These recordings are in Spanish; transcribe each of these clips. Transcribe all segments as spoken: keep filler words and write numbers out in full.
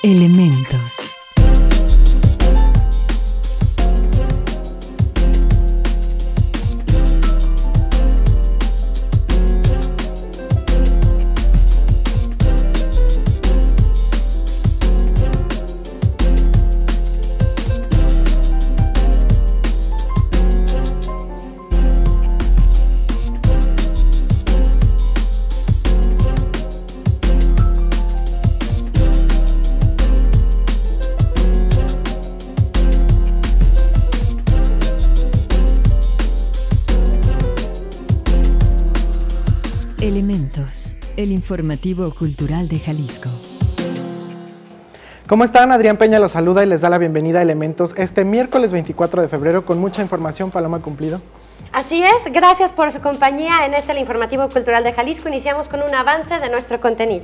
Elementos. Elementos, el informativo cultural de Jalisco. ¿Cómo están? Adrián Peña los saluda y les da la bienvenida a Elementos este miércoles veinticuatro de febrero con mucha información. Paloma Cumplido. Así es, gracias por su compañía en este el informativo cultural de Jalisco. Iniciamos con un avance de nuestro contenido.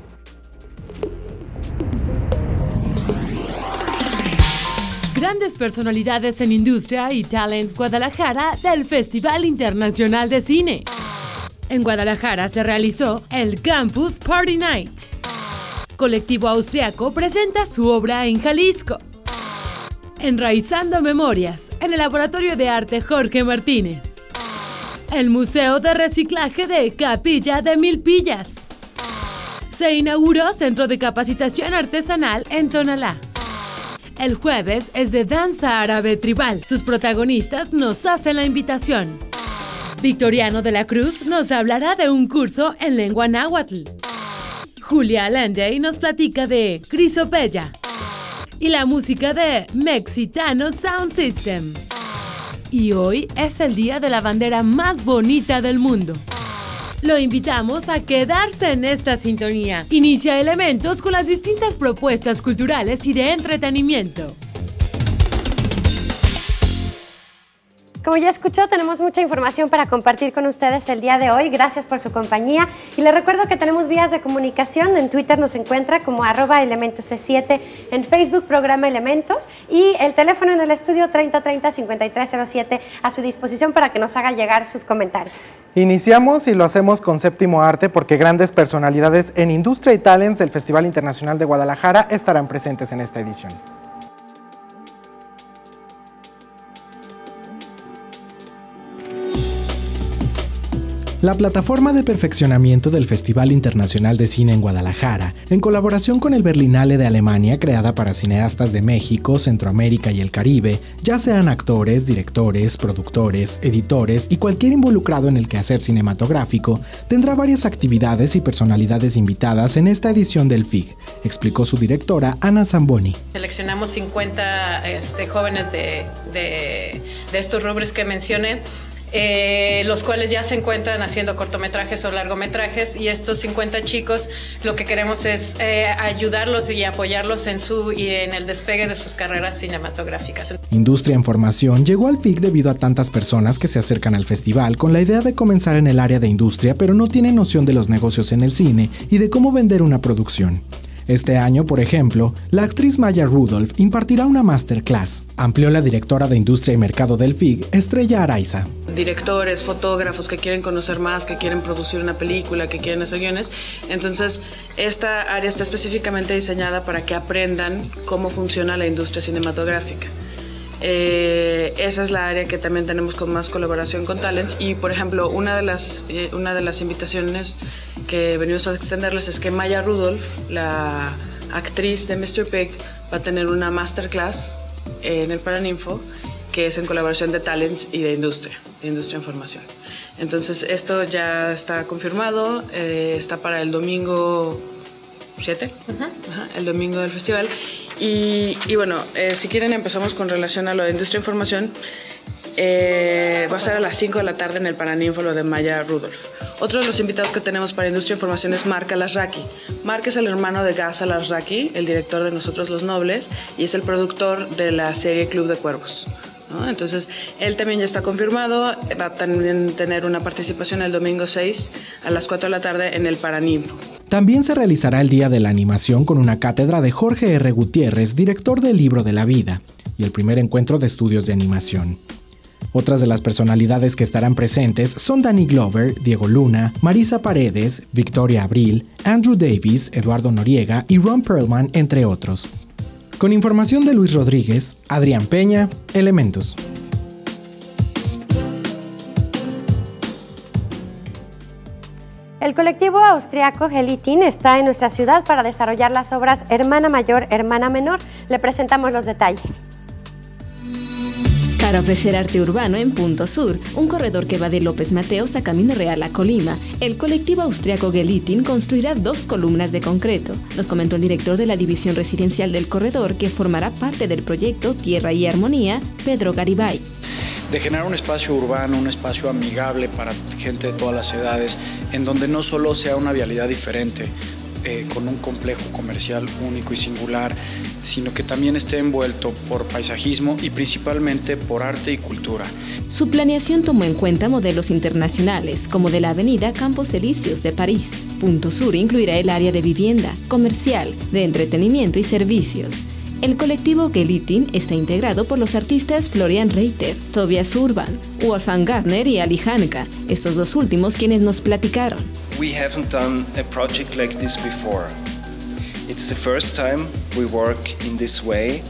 Grandes personalidades en industria y talents Guadalajara del Festival Internacional de Cine. En Guadalajara se realizó el Campus Party Night. Colectivo austriaco presenta su obra en Jalisco. Enraizando Memorias, en el Laboratorio de Arte Jorge Martínez. El Museo de Reciclaje de Capilla de Milpillas. Se inauguró Centro de Capacitación Artesanal en Tonalá. El jueves es de danza árabe tribal. Sus protagonistas nos hacen la invitación. Victoriano de la Cruz nos hablará de un curso en lengua náhuatl. Julia Allende nos platica de Crisopeya y la música de Mexitano Sound System. Y hoy es el día de la bandera más bonita del mundo. Lo invitamos a quedarse en esta sintonía. Inicia Elementos con las distintas propuestas culturales y de entretenimiento. Como ya escuchó, tenemos mucha información para compartir con ustedes el día de hoy. Gracias por su compañía. Y les recuerdo que tenemos vías de comunicación. En Twitter nos encuentra como arroba elementos C siete, en Facebook programa Elementos y el teléfono en el estudio treinta treinta cincuenta y tres cero siete a su disposición para que nos haga llegar sus comentarios. Iniciamos y lo hacemos con Séptimo Arte porque grandes personalidades en industria y talents del Festival Internacional de Guadalajara estarán presentes en esta edición. La plataforma de perfeccionamiento del Festival Internacional de Cine en Guadalajara, en colaboración con el Berlinale de Alemania, creada para cineastas de México, Centroamérica y el Caribe, ya sean actores, directores, productores, editores y cualquier involucrado en el quehacer cinematográfico, tendrá varias actividades y personalidades invitadas en esta edición del F I G, explicó su directora Ana Zamboni. Seleccionamos cincuenta este, jóvenes de, de, de estos rubros que mencioné. Eh, los cuales ya se encuentran haciendo cortometrajes o largometrajes, y estos cincuenta chicos lo que queremos es eh, ayudarlos y apoyarlos en su y en el despegue de sus carreras cinematográficas. Industria en Formación llegó al F I G debido a tantas personas que se acercan al festival con la idea de comenzar en el área de industria, pero no tienen noción de los negocios en el cine y de cómo vender una producción. Este año, por ejemplo, la actriz Maya Rudolph impartirá una masterclass, amplió la directora de Industria y Mercado del F I G, Estrella Araiza. Directores, fotógrafos que quieren conocer más, que quieren producir una película, que quieren hacer guiones. Entonces, esta área está específicamente diseñada para que aprendan cómo funciona la industria cinematográfica. Eh, esa es la área que también tenemos con más colaboración con Talents, y por ejemplo una de las, eh, una de las invitaciones que venimos a extenderles es que Maya Rudolph, la actriz de mister Pig, va a tener una masterclass en el Paraninfo que es en colaboración de Talents y de Industria, de Industria en Formación. Entonces esto ya está confirmado, eh, está para el domingo siete, uh-huh. Ajá, el domingo del festival. Y, y bueno, eh, si quieren empezamos con relación a lo de Industria e Información. Eh, va a ser a las cinco de la tarde en el Paraninfo lo de Maya Rudolph. Otro de los invitados que tenemos para Industria e Información es Mark Alasraqui. Mark es el hermano de Gaz Alasraqui, el director de Nosotros los Nobles, y es el productor de la serie Club de Cuervos, ¿no? Entonces, él también ya está confirmado, va a también tener una participación el domingo seis a las cuatro de la tarde en el Paraninfo. También se realizará el Día de la Animación con una cátedra de Jorge R. Gutiérrez, director del Libro de la Vida, y el primer encuentro de estudios de animación. Otras de las personalidades que estarán presentes son Danny Glover, Diego Luna, Marisa Paredes, Victoria Abril, Andrew Davis, Eduardo Noriega y Ron Perlman, entre otros. Con información de Luis Rodríguez, Adrián Peña, Elementos. El colectivo austriaco Gelitin está en nuestra ciudad para desarrollar las obras Hermana Mayor, Hermana Menor. Le presentamos los detalles. Para ofrecer arte urbano en Punto Sur, un corredor que va de López Mateos a Camino Real a Colima, el colectivo austriaco Gelitin construirá dos columnas de concreto. Nos comentó el director de la división residencial del corredor, que formará parte del proyecto Tierra y Armonía, Pedro Garibay. De generar un espacio urbano, un espacio amigable para gente de todas las edades, en donde no solo sea una vialidad diferente, eh, con un complejo comercial único y singular, sino que también esté envuelto por paisajismo y principalmente por arte y cultura. Su planeación tomó en cuenta modelos internacionales, como de la avenida Campos Elíseos de París. Punto Sur incluirá el área de vivienda, comercial, de entretenimiento y servicios. El colectivo Gelitin está integrado por los artistas Florian Reiter, Tobias Urban, Wolfgang Gardner y Ali Hanka, estos dos últimos quienes nos platicaron. We haven't done a project like this before. It's the first time we work in this way.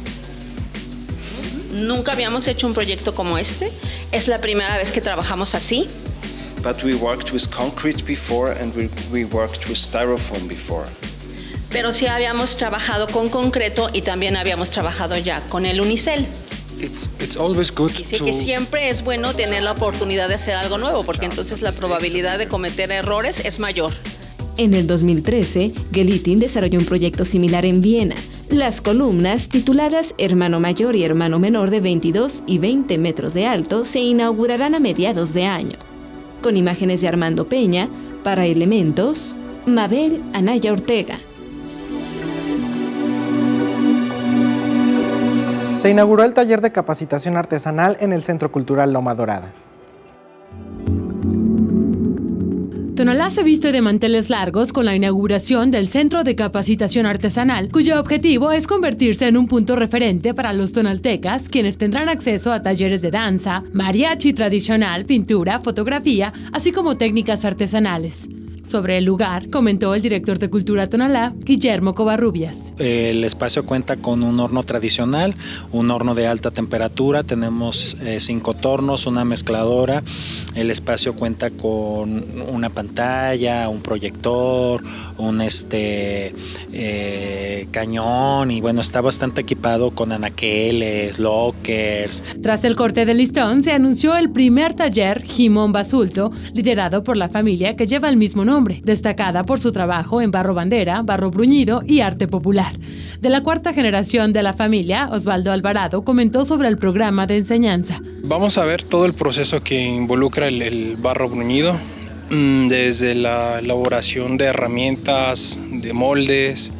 Nunca habíamos hecho un proyecto como este. Es la primera vez que trabajamos así. But we worked with concrete before and we, we worked with styrofoam before. Pero sí habíamos trabajado con concreto y también habíamos trabajado ya con el unicel. It's, it's always good Dice to... que siempre es bueno tener la oportunidad de hacer algo nuevo, porque entonces la probabilidad de cometer errores es mayor. En el dos mil trece, Gelitin desarrolló un proyecto similar en Viena. Las columnas, tituladas Hermano Mayor y Hermano Menor de veintidós y veinte metros de alto, se inaugurarán a mediados de año. Con imágenes de Armando Peña, para Elementos, Mabel Anaya Ortega. Se inauguró el taller de capacitación artesanal en el Centro Cultural Loma Dorada. Tonalá se viste de manteles largos con la inauguración del Centro de Capacitación Artesanal, cuyo objetivo es convertirse en un punto referente para los tonaltecas, quienes tendrán acceso a talleres de danza, mariachi tradicional, pintura, fotografía, así como técnicas artesanales. Sobre el lugar, comentó el director de Cultura Tonalá, Guillermo Covarrubias. El espacio cuenta con un horno tradicional, un horno de alta temperatura, tenemos eh, cinco tornos, una mezcladora, el espacio cuenta con una pantalla, un proyector, un este eh, cañón y bueno, está bastante equipado con anaqueles, lockers. Tras el corte de listón, se anunció el primer taller Jimón Basulto, liderado por la familia que lleva el mismo nombre. Nombre, destacada por su trabajo en barro bandera, barro bruñido y arte popular. De la cuarta generación de la familia, Osvaldo Alvarado comentó sobre el programa de enseñanza. Vamos a ver todo el proceso que involucra el, el barro bruñido, desde la elaboración de herramientas, de moldes,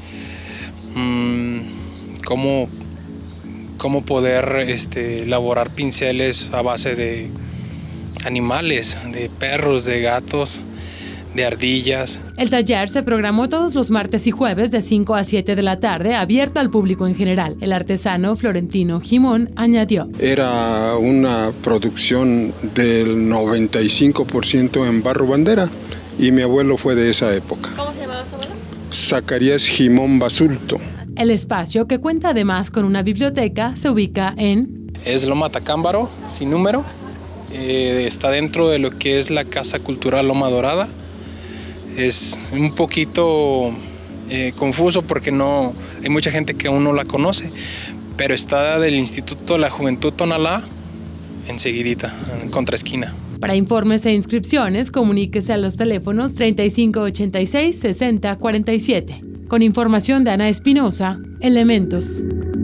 cómo, cómo poder este, elaborar pinceles a base de animales, de perros, de gatos, de ardillas. El taller se programó todos los martes y jueves de cinco a siete de la tarde, abierto al público en general. El artesano Florentino Jimón añadió. Era una producción del noventa y cinco por ciento en barro bandera y mi abuelo fue de esa época. ¿Cómo se llamaba su abuelo? Zacarías Jimón Basulto. El espacio, que cuenta además con una biblioteca, se ubica en... Es Loma Tacámbaro, sin número. Eh, está dentro de lo que es la Casa Cultural Loma Dorada. Es un poquito eh, confuso porque no hay mucha gente que aún no la conoce, pero está del Instituto de la Juventud Tonalá enseguidita, en contraesquina. Para informes e inscripciones, comuníquese a los teléfonos treinta y cinco ochenta y seis sesenta cuarenta y siete. Con información de Ana Espinosa, Elementos.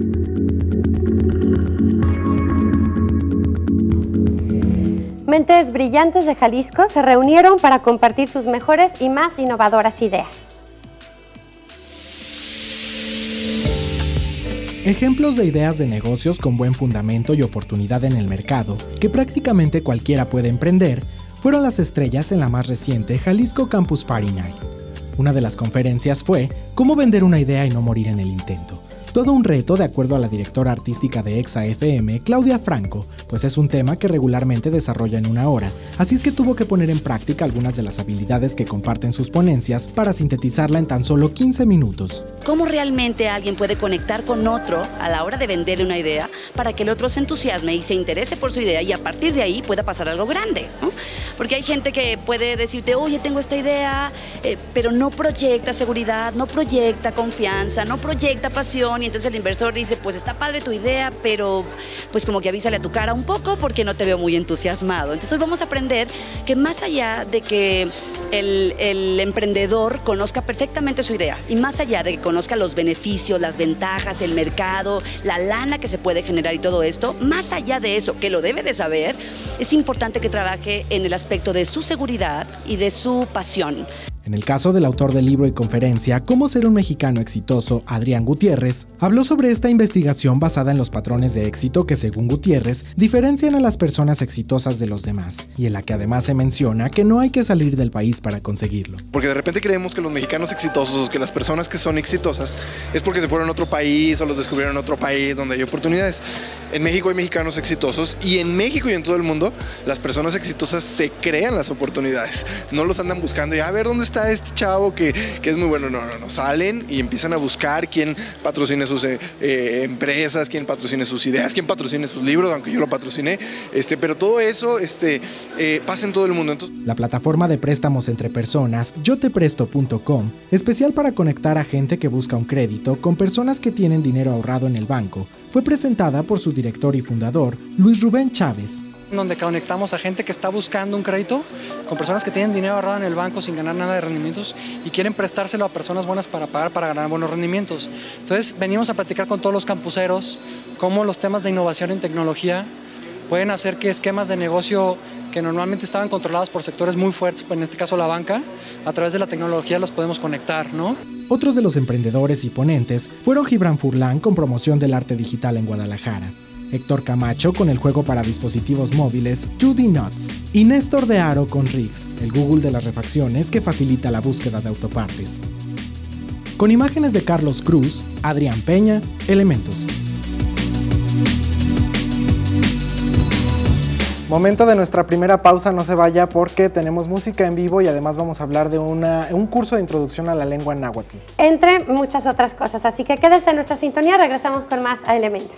Mentes brillantes de Jalisco se reunieron para compartir sus mejores y más innovadoras ideas. Ejemplos de ideas de negocios con buen fundamento y oportunidad en el mercado, que prácticamente cualquiera puede emprender, fueron las estrellas en la más reciente Jalisco Campus Party Night. Una de las conferencias fue Cómo vender una idea y no morir en el intento, Todo un reto, de acuerdo a la directora artística de Exa F M, Claudia Franco, pues es un tema que regularmente desarrolla en una hora, así es que tuvo que poner en práctica algunas de las habilidades que comparten sus ponencias para sintetizarla en tan solo quince minutos. ¿Cómo realmente alguien puede conectar con otro a la hora de venderle una idea para que el otro se entusiasme y se interese por su idea y a partir de ahí pueda pasar algo grande, ¿no? Porque hay gente que puede decirte, oye, tengo esta idea, eh, pero no proyecta seguridad, no proyecta confianza, no proyecta pasión, y entonces el inversor dice, pues está padre tu idea, pero pues como que avísale a tu cara un poco porque no te veo muy entusiasmado. Entonces hoy vamos a aprender que más allá de que el, el emprendedor conozca perfectamente su idea y más allá de que conozca los beneficios, las ventajas, el mercado, la lana que se puede generar y todo esto, más allá de eso, que lo debe de saber, es importante que trabaje en el aspecto de su seguridad y de su pasión. En el caso del autor del libro y conferencia Cómo ser un mexicano exitoso, Adrián Gutiérrez, habló sobre esta investigación basada en los patrones de éxito que, según Gutiérrez, diferencian a las personas exitosas de los demás, y en la que además se menciona que no hay que salir del país para conseguirlo. Porque de repente creemos que los mexicanos exitosos, o que las personas que son exitosas, es porque se fueron a otro país o los descubrieron en otro país donde hay oportunidades. En México hay mexicanos exitosos y en México y en todo el mundo las personas exitosas se crean las oportunidades. No los andan buscando y a ver dónde está este chavo que, que es muy bueno. No, no, no, salen y empiezan a buscar quién patrocine sus eh, eh, empresas, quién patrocine sus ideas, quién patrocine sus libros, aunque yo lo patrociné, este, pero todo eso este, eh, pasa en todo el mundo. Entonces, la plataforma de préstamos entre personas yo te presto punto com, especial para conectar a gente que busca un crédito con personas que tienen dinero ahorrado en el banco, fue presentada por su director y fundador, Luis Rubén Chávez. Donde conectamos a gente que está buscando un crédito con personas que tienen dinero ahorrado en el banco sin ganar nada de rendimientos y quieren prestárselo a personas buenas para pagar para ganar buenos rendimientos. Entonces venimos a platicar con todos los campuseros cómo los temas de innovación en tecnología pueden hacer que esquemas de negocio que normalmente estaban controlados por sectores muy fuertes, en este caso la banca, a través de la tecnología los podemos conectar, ¿no? Otros de los emprendedores y ponentes fueron Gibran Furlan con promoción del arte digital en Guadalajara, Héctor Camacho con el juego para dispositivos móviles dos D Nuts y Néstor de Aro con Riggs, el Google de las refacciones que facilita la búsqueda de autopartes. Con imágenes de Carlos Cruz, Adrián Peña, Elementos. Momento de nuestra primera pausa, no se vaya porque tenemos música en vivo y además vamos a hablar de una, un curso de introducción a la lengua náhuatl. Entre muchas otras cosas, así que quédese en nuestra sintonía, regresamos con más a Elementos.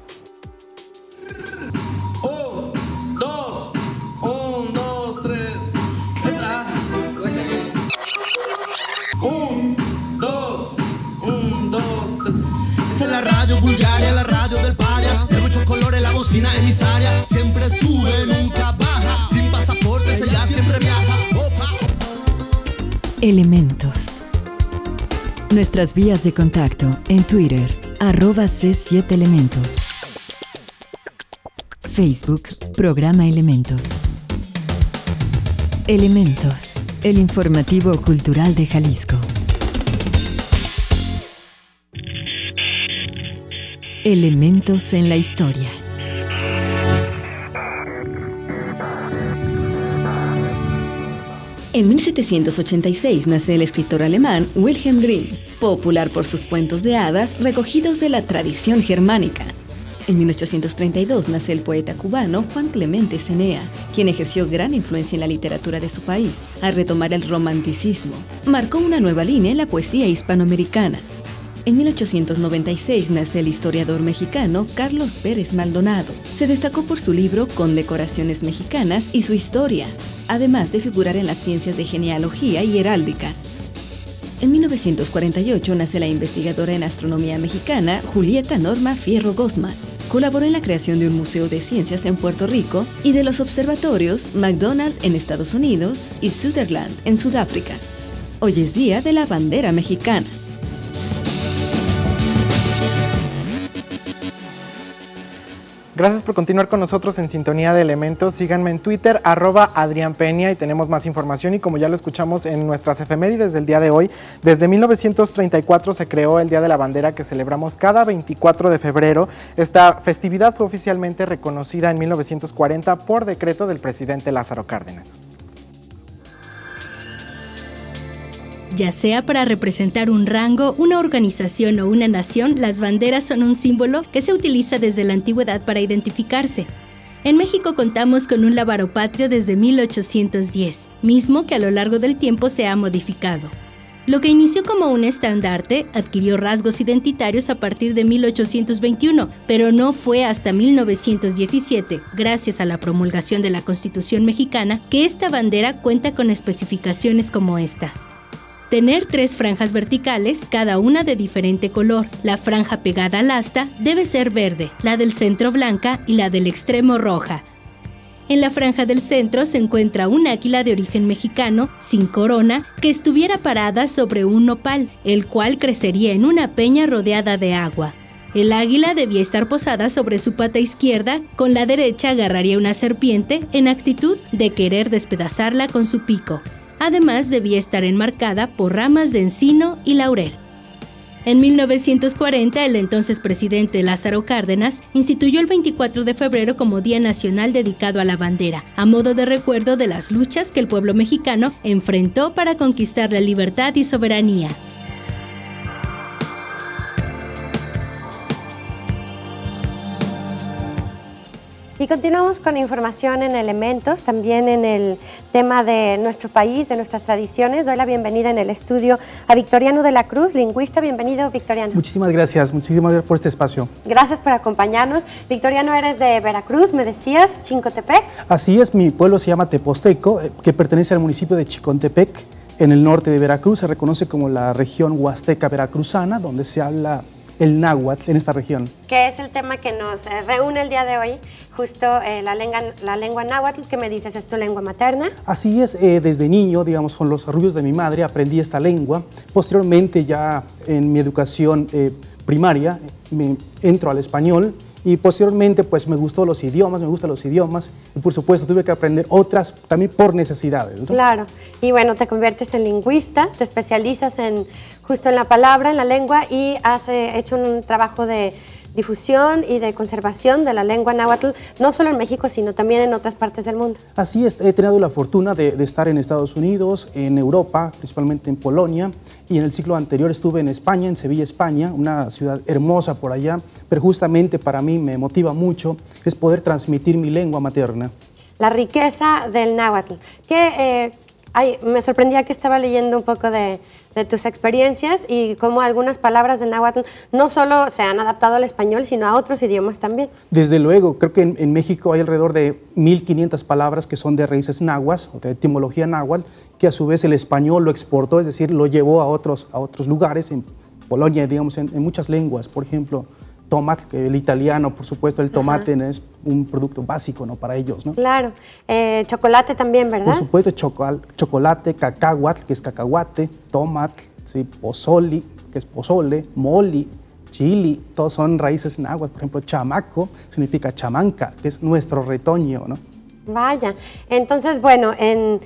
La radio Bulgaria, la radio del paria, de muchos colores la bocina emisaria, siempre sube, nunca baja, sin pasaporte ella siempre viaja. Opa. Elementos. Nuestras vías de contacto en Twitter, arroba C siete Elementos. Facebook, Programa Elementos. Elementos, el informativo cultural de Jalisco. Elementos en la historia. En mil setecientos ochenta y seis nace el escritor alemán Wilhelm Grimm, popular por sus cuentos de hadas recogidos de la tradición germánica. En mil ochocientos treinta y dos nace el poeta cubano Juan Clemente Cenea, quien ejerció gran influencia en la literatura de su país al retomar el romanticismo. Marcó una nueva línea en la poesía hispanoamericana. En mil ochocientos noventa y seis nace el historiador mexicano Carlos Pérez Maldonado. Se destacó por su libro Condecoraciones Mexicanas y su historia, además de figurar en las ciencias de genealogía y heráldica. En mil novecientos cuarenta y ocho nace la investigadora en astronomía mexicana Julieta Norma Fierro Gosman. Colaboró en la creación de un museo de ciencias en Puerto Rico y de los observatorios McDonald en Estados Unidos y Sutherland en Sudáfrica. Hoy es Día de la Bandera Mexicana. Gracias por continuar con nosotros en Sintonía de Elementos. Síganme en Twitter, arroba Adrián Peña, y tenemos más información. Y como ya lo escuchamos en nuestras efemérides del día de hoy, desde mil novecientos treinta y cuatro se creó el Día de la Bandera, que celebramos cada veinticuatro de febrero. Esta festividad fue oficialmente reconocida en mil novecientos cuarenta por decreto del presidente Lázaro Cárdenas. Ya sea para representar un rango, una organización o una nación, las banderas son un símbolo que se utiliza desde la antigüedad para identificarse. En México contamos con un lábaro patrio desde mil ochocientos diez, mismo que a lo largo del tiempo se ha modificado. Lo que inició como un estandarte adquirió rasgos identitarios a partir de mil ochocientos veintiuno, pero no fue hasta mil novecientos diecisiete, gracias a la promulgación de la Constitución mexicana, que esta bandera cuenta con especificaciones como estas. Tener tres franjas verticales, cada una de diferente color. La franja pegada al asta debe ser verde, la del centro blanca y la del extremo roja. En la franja del centro se encuentra un águila de origen mexicano, sin corona, que estuviera parada sobre un nopal, el cual crecería en una peña rodeada de agua. El águila debía estar posada sobre su pata izquierda, con la derecha agarraría una serpiente en actitud de querer despedazarla con su pico. Además, debía estar enmarcada por ramas de encino y laurel. En mil novecientos cuarenta, el entonces presidente Lázaro Cárdenas instituyó el veinticuatro de febrero como Día Nacional dedicado a la bandera, a modo de recuerdo de las luchas que el pueblo mexicano enfrentó para conquistar la libertad y soberanía. Y continuamos con información en Elementos, también en el tema de nuestro país, de nuestras tradiciones. Doy la bienvenida en el estudio a Victoriano de la Cruz, lingüista. Bienvenido, Victoriano. Muchísimas gracias, muchísimas gracias por este espacio. Gracias por acompañarnos. Victoriano, eres de Veracruz, me decías, Chicontepec. Así es, mi pueblo se llama Teposteco, que pertenece al municipio de Chicontepec, en el norte de Veracruz. Se reconoce como la región huasteca veracruzana, donde se habla el náhuatl en esta región. Que es el tema que nos eh, reúne el día de hoy. Justo eh, la, lengua, la lengua náhuatl, que me dices, ¿es tu lengua materna? Así es, eh, desde niño, digamos, con los arrullos de mi madre aprendí esta lengua. Posteriormente, ya en mi educación eh, primaria, me entro al español y posteriormente, pues me gustó los idiomas, me gustan los idiomas y por supuesto tuve que aprender otras también por necesidades, ¿no? Claro, y bueno, te conviertes en lingüista, te especializas en justo en la palabra, en la lengua y has eh, hecho un trabajo de difusión y de conservación de la lengua náhuatl, no solo en México, sino también en otras partes del mundo. Así es, he tenido la fortuna de, de estar en Estados Unidos, en Europa, principalmente en Polonia, y en el ciclo anterior estuve en España, en Sevilla, España, una ciudad hermosa por allá, pero justamente para mí me motiva mucho es poder transmitir mi lengua materna. La riqueza del náhuatl, que eh, ay, me sorprendía que estaba leyendo un poco de, de tus experiencias y cómo algunas palabras del náhuatl no solo se han adaptado al español, sino a otros idiomas también. Desde luego, creo que en, en México hay alrededor de mil quinientas palabras que son de raíces náhuatl, o de etimología náhuatl, que a su vez el español lo exportó, es decir, lo llevó a otros, a otros lugares, en Polonia, digamos, en, en muchas lenguas, por ejemplo, tomate, que el italiano, por supuesto, el tomate Ajá. es un producto básico, ¿no?, para ellos, ¿no? Claro. Eh, chocolate también, ¿verdad? Por supuesto, chocal, chocolate, cacahuatl, que es cacahuate, tomate, ¿sí? Pozoli, que es pozole, moli, chili, todos son raíces náhuatl. Por ejemplo, chamaco significa chamanca, que es nuestro retoño, ¿no? Vaya. Entonces, bueno, en...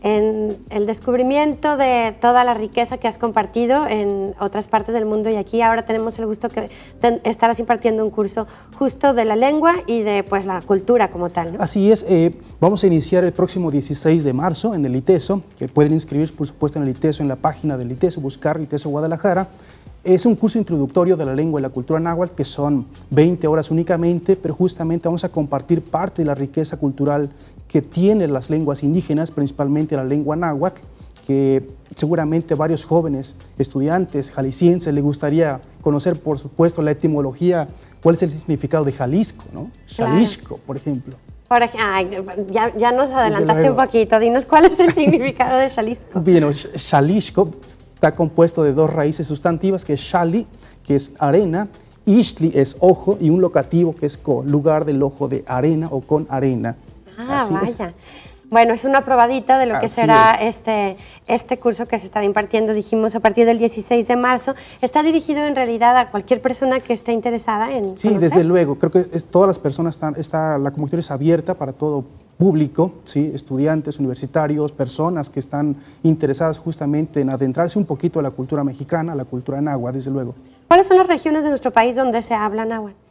en el descubrimiento de toda la riqueza que has compartido en otras partes del mundo y aquí ahora tenemos el gusto que te estarás impartiendo un curso justo de la lengua y de pues la cultura como tal, ¿no? Así es, eh, vamos a iniciar el próximo dieciséis de marzo en el ITESO, que pueden inscribirse por supuesto en el ITESO, en la página del ITESO, buscar ITESO Guadalajara. Es un curso introductorio de la lengua y la cultura náhuatl que son veinte horas únicamente, pero justamente vamos a compartir parte de la riqueza cultural que tienen las lenguas indígenas, principalmente la lengua náhuatl, que seguramente varios jóvenes estudiantes jaliscienses les gustaría conocer, por supuesto, la etimología, cuál es el significado de Jalisco, ¿no? Xalisco, claro. Por ejemplo. Por ej ay, ya, ya nos adelantaste un poquito, dinos cuál es el significado de Xalisco. Bien, Xalisco está compuesto de dos raíces sustantivas, que es xali, que es arena, Ixtli es ojo, y un locativo que es co, lugar del ojo de arena o con arena. Ah, Así vaya. Es. Bueno, es una probadita de lo que Así será este, este curso que se estará impartiendo, dijimos, a partir del dieciséis de marzo. ¿Está dirigido en realidad a cualquier persona que esté interesada en Sí, conocer? Desde luego. Creo que es, todas las personas están, está, la convocatoria es abierta para todo público, ¿sí? Estudiantes, universitarios, personas que están interesadas justamente en adentrarse un poquito a la cultura mexicana, a la cultura náhuatl, desde luego. ¿Cuáles son las regiones de nuestro país donde se habla náhuatl?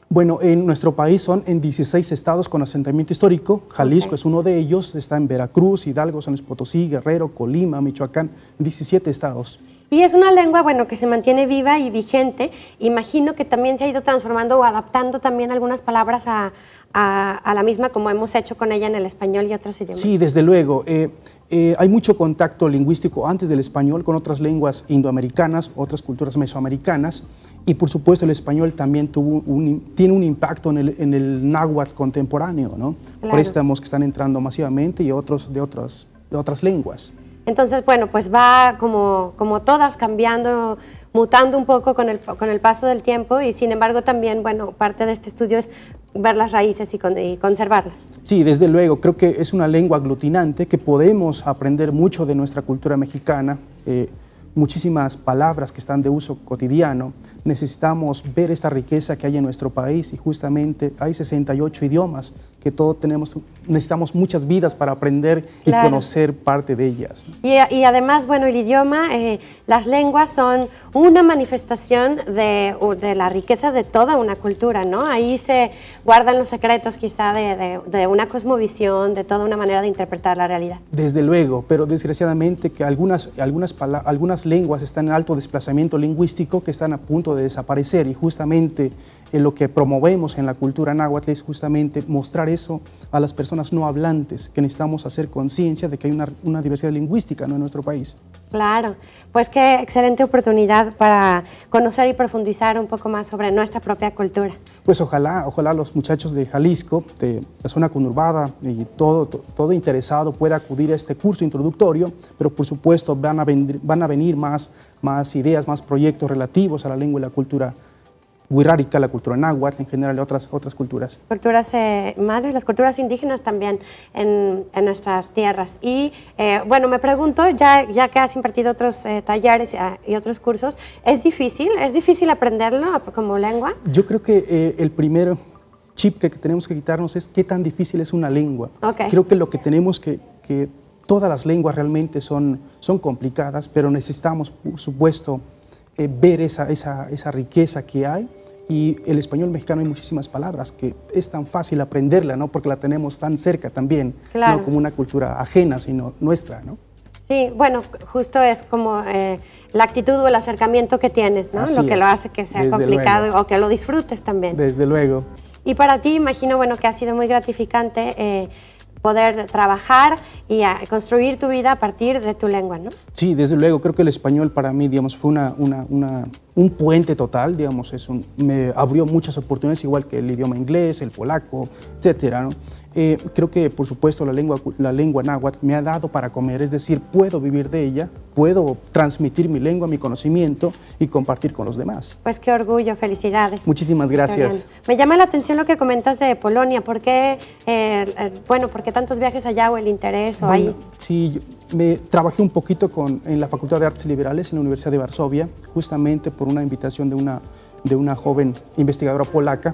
Bueno, en nuestro país son en dieciséis estados con asentamiento histórico. Jalisco okay. es uno de ellos, está en Veracruz, Hidalgo, San Luis Potosí, Guerrero, Colima, Michoacán, diecisiete estados. Y es una lengua, bueno, que se mantiene viva y vigente. Imagino que también se ha ido transformando o adaptando también algunas palabras a, a, a la misma, como hemos hecho con ella en el español y otros idiomas. Sí, desde luego. Eh, eh, hay mucho contacto lingüístico antes del español con otras lenguas indoamericanas, otras culturas mesoamericanas. Y por supuesto el español también tuvo un, tiene un impacto en el, en el náhuatl contemporáneo, ¿no? Claro. Préstamos que están entrando masivamente y otros de otras, de otras lenguas. Entonces, bueno, pues va como, como todas cambiando, mutando un poco con el, con el paso del tiempo y sin embargo también, bueno, parte de este estudio es ver las raíces y, con, y conservarlas. Sí, desde luego, creo que es una lengua aglutinante que podemos aprender mucho de nuestra cultura mexicana, eh, muchísimas palabras que están de uso cotidiano. Necesitamos ver esta riqueza que hay en nuestro país y justamente hay sesenta y ocho idiomas que todos tenemos, necesitamos muchas vidas para aprender y claro. conocer parte de ellas. Y, y además, bueno, el idioma, eh, las lenguas son una manifestación de, de la riqueza de toda una cultura, ¿no? Ahí se guardan los secretos quizá de, de, de una cosmovisión, de toda una manera de interpretar la realidad. Desde luego, pero desgraciadamente que algunas, algunas, algunas lenguas están en alto desplazamiento lingüístico que están a punto de desaparecer y justamente eh, lo que promovemos en la cultura náhuatl es justamente mostrar eso a las personas no hablantes, que necesitamos hacer conciencia de que hay una, una diversidad lingüística, ¿no?, en nuestro país. Claro, pues qué excelente oportunidad para conocer y profundizar un poco más sobre nuestra propia cultura. Pues ojalá, ojalá los muchachos de Jalisco, de la zona conurbada y todo, todo, todo interesado pueda acudir a este curso introductorio, pero por supuesto van a venir, van a venir más, más ideas, más proyectos relativos a la lengua y la cultura wixárika, la cultura náhuatl, en general otras, otras culturas. Culturas eh, madres, las culturas indígenas también en, en nuestras tierras. Y eh, bueno, me pregunto, ya, ya que has impartido otros eh, talleres y otros cursos, ¿es difícil? ¿Es difícil aprenderlo como lengua? Yo creo que eh, el primer chip que tenemos que quitarnos es qué tan difícil es una lengua. Okay. Creo que lo que tenemos que, que todas las lenguas realmente son, son complicadas, pero necesitamos, por supuesto, eh, ver esa, esa, esa riqueza que hay. Y el español mexicano hay muchísimas palabras que es tan fácil aprenderla, ¿no? Porque la tenemos tan cerca también, claro. no como una cultura ajena, sino nuestra, ¿no? Sí, bueno, justo es como eh, la actitud o el acercamiento que tienes, ¿no? Así lo que es. lo hace que sea Desde complicado luego. o que lo disfrutes también. Desde luego. Y para ti, imagino, bueno, que ha sido muy gratificante eh, poder trabajar y a construir tu vida a partir de tu lengua, ¿no? Sí, desde luego, creo que el español para mí, digamos, fue una, una, una, un puente total, digamos, es un, me abrió muchas oportunidades, igual que el idioma inglés, el polaco, etcétera, ¿no? Eh, creo que, por supuesto, la lengua, la lengua náhuatl me ha dado para comer, es decir, puedo vivir de ella, puedo transmitir mi lengua, mi conocimiento y compartir con los demás. Pues qué orgullo, felicidades. Muchísimas gracias. Me llama la atención lo que comentas de Polonia, ¿por qué, eh, eh, bueno, ¿por qué tantos viajes allá o el interés o Bueno, ahí? sí, yo me trabajé un poquito con, en la Facultad de Artes Liberales en la Universidad de Varsovia, justamente por una invitación de una, de una joven investigadora polaca,